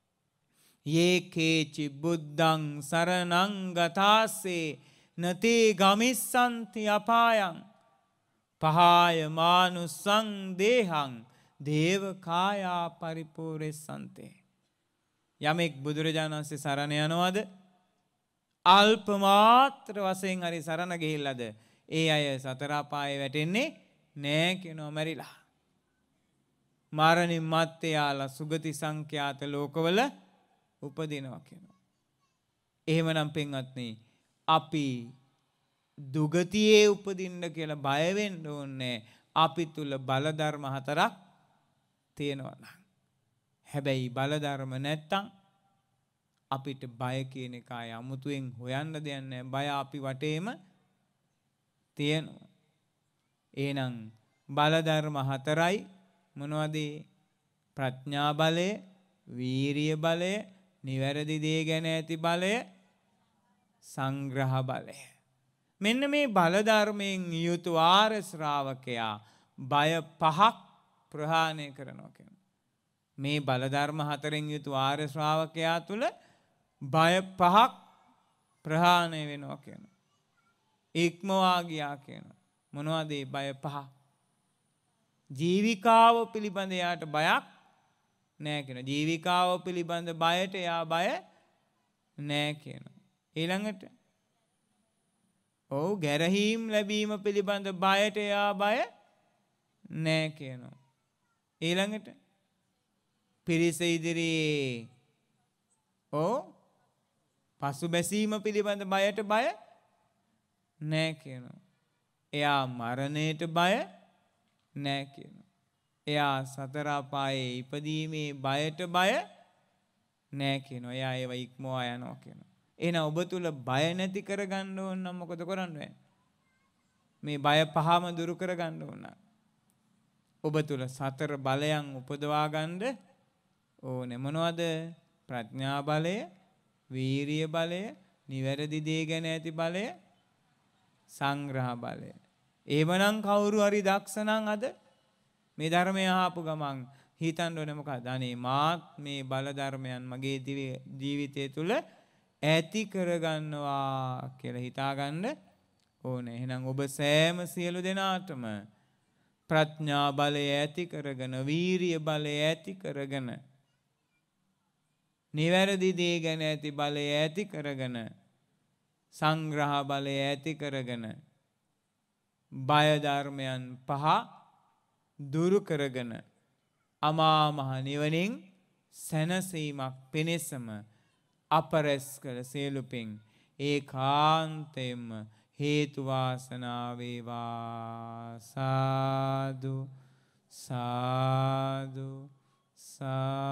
යේකේචි බුද්ධං සරණං ගතාසේ නතේ ගමිස්සන්ති අපායං පහාය මානුස්සං දේහං දේව කායා පරිපූර්ණසන්තේ. යමෙක් බුදුරජාණන් වහන්සේ සරණ යනවද අල්ප මාත්‍ර වශයෙන් හරි සරණ ගිහිල්ලාද ඒ අය සතර අපායේ වැටෙන්නේ නෑ කියනවා මැරිලා. මරණින් මත්තේ යාලා සුගති සංඛ්‍යාත ලෝකවල උපදිනවා කියනවා. එහෙමනම් පින්වත්නි අපි දුගතියේ උපදින්න කියලා බය වෙන්න ඕනේ. අපි තුල බල ධර්ම හතරක් තියෙනවා නම්. හැබැයි බල ධර්ම නැත්තම් අපිට බය කියන එක ආය අමුතුවෙන් හොයන්න දෙයක් නැහැ. බය අපි වටේම තියෙනවා. එහෙනම් බල ධර්ම හතරයි මොනවද? ප්‍රඥා බලය, වීරිය බලය, නිවැරදි දේ ගැන ඇති බලය, සංග්‍රහ බලය. මෙන්න මේ බල ධර්මයෙන් යුතු ආර්ය ශ්‍රාවකයා බය පහක් ප්‍රහාණය කරනවා කියනවා. මේ බල ධර්ම හතරෙන් යුතු ආර්ය ශ්‍රාවකයා තුල බය පහක් ප්‍රහාණය වෙනවා කියනවා. ඉක්මවා ගියා කියනවා. මොනවද මේ බය පහ? ජීවිකාව පිළිබඳ යාට බයක් නැහැ කියනවා. ජීවිකාව පිළිබඳ බයට යා බය නැහැ කියනවා. ඊළඟට ඔව් ගැරහීම් ලැබීම පිළිබඳ බයට යා බය නැහැ කියනවා. ඊළඟට පිරිස ඉදිරියේ ඔව් පසුබැසීම පිළිබඳ බයට බය නැහැ කියනවා. එයා මරණයට බය නැහැ කියනවා. එයා සතර අපායේ ඉපදීමේ බයට බය නැහැ කියනවා. එයා ඒව ඉක්මවා යනවා කියනවා. එහෙනම් ඔබ තුල බය නැති කරගන්න ඕන නම් මොකද කරන්නේ? මේ බය පහම දුරු කරගන්න ඕන. ඔබ තුල සතර බලයන් උපදවා ගන්න ඕනේ. මොනවද? ප්‍රඥා බලය, වීරිය බලය, නිවැරදි දේ ගැන ඇති බලය, සංග්‍රහ බලය. එවනම් කවුරු හරි දක්ෂ නම් අද මේ ධර්මය අහපු ගමන් හිතන්න ඕනේ මොකක්ද? අනේ මාත් මේ බල ධර්මයන් මගේ ජීවිතය තුල ඇති කරගන්නවා කියලා හිතාගන්න ඕනේ. එහෙනම් ඔබ සෑම සියලු දෙනාටම ප්‍රඥා බලය ඇති කරගෙන, වීරිය බලය ඇති කරගෙන, නිවැරදි දේ ගැන ඇති බලය ඇති කරගෙන, සංග්‍රහ බලය ඇති කරගෙන, බය ධර්මයන් පහ දුරු කරගෙන අමා මහ නිවනින් සැනසීමක් පිණිසම අපරස් කළ සියලු පින් ඒකාන්තයෙන්ම හේතු වාසනා වේවා. සාදු සාදු සා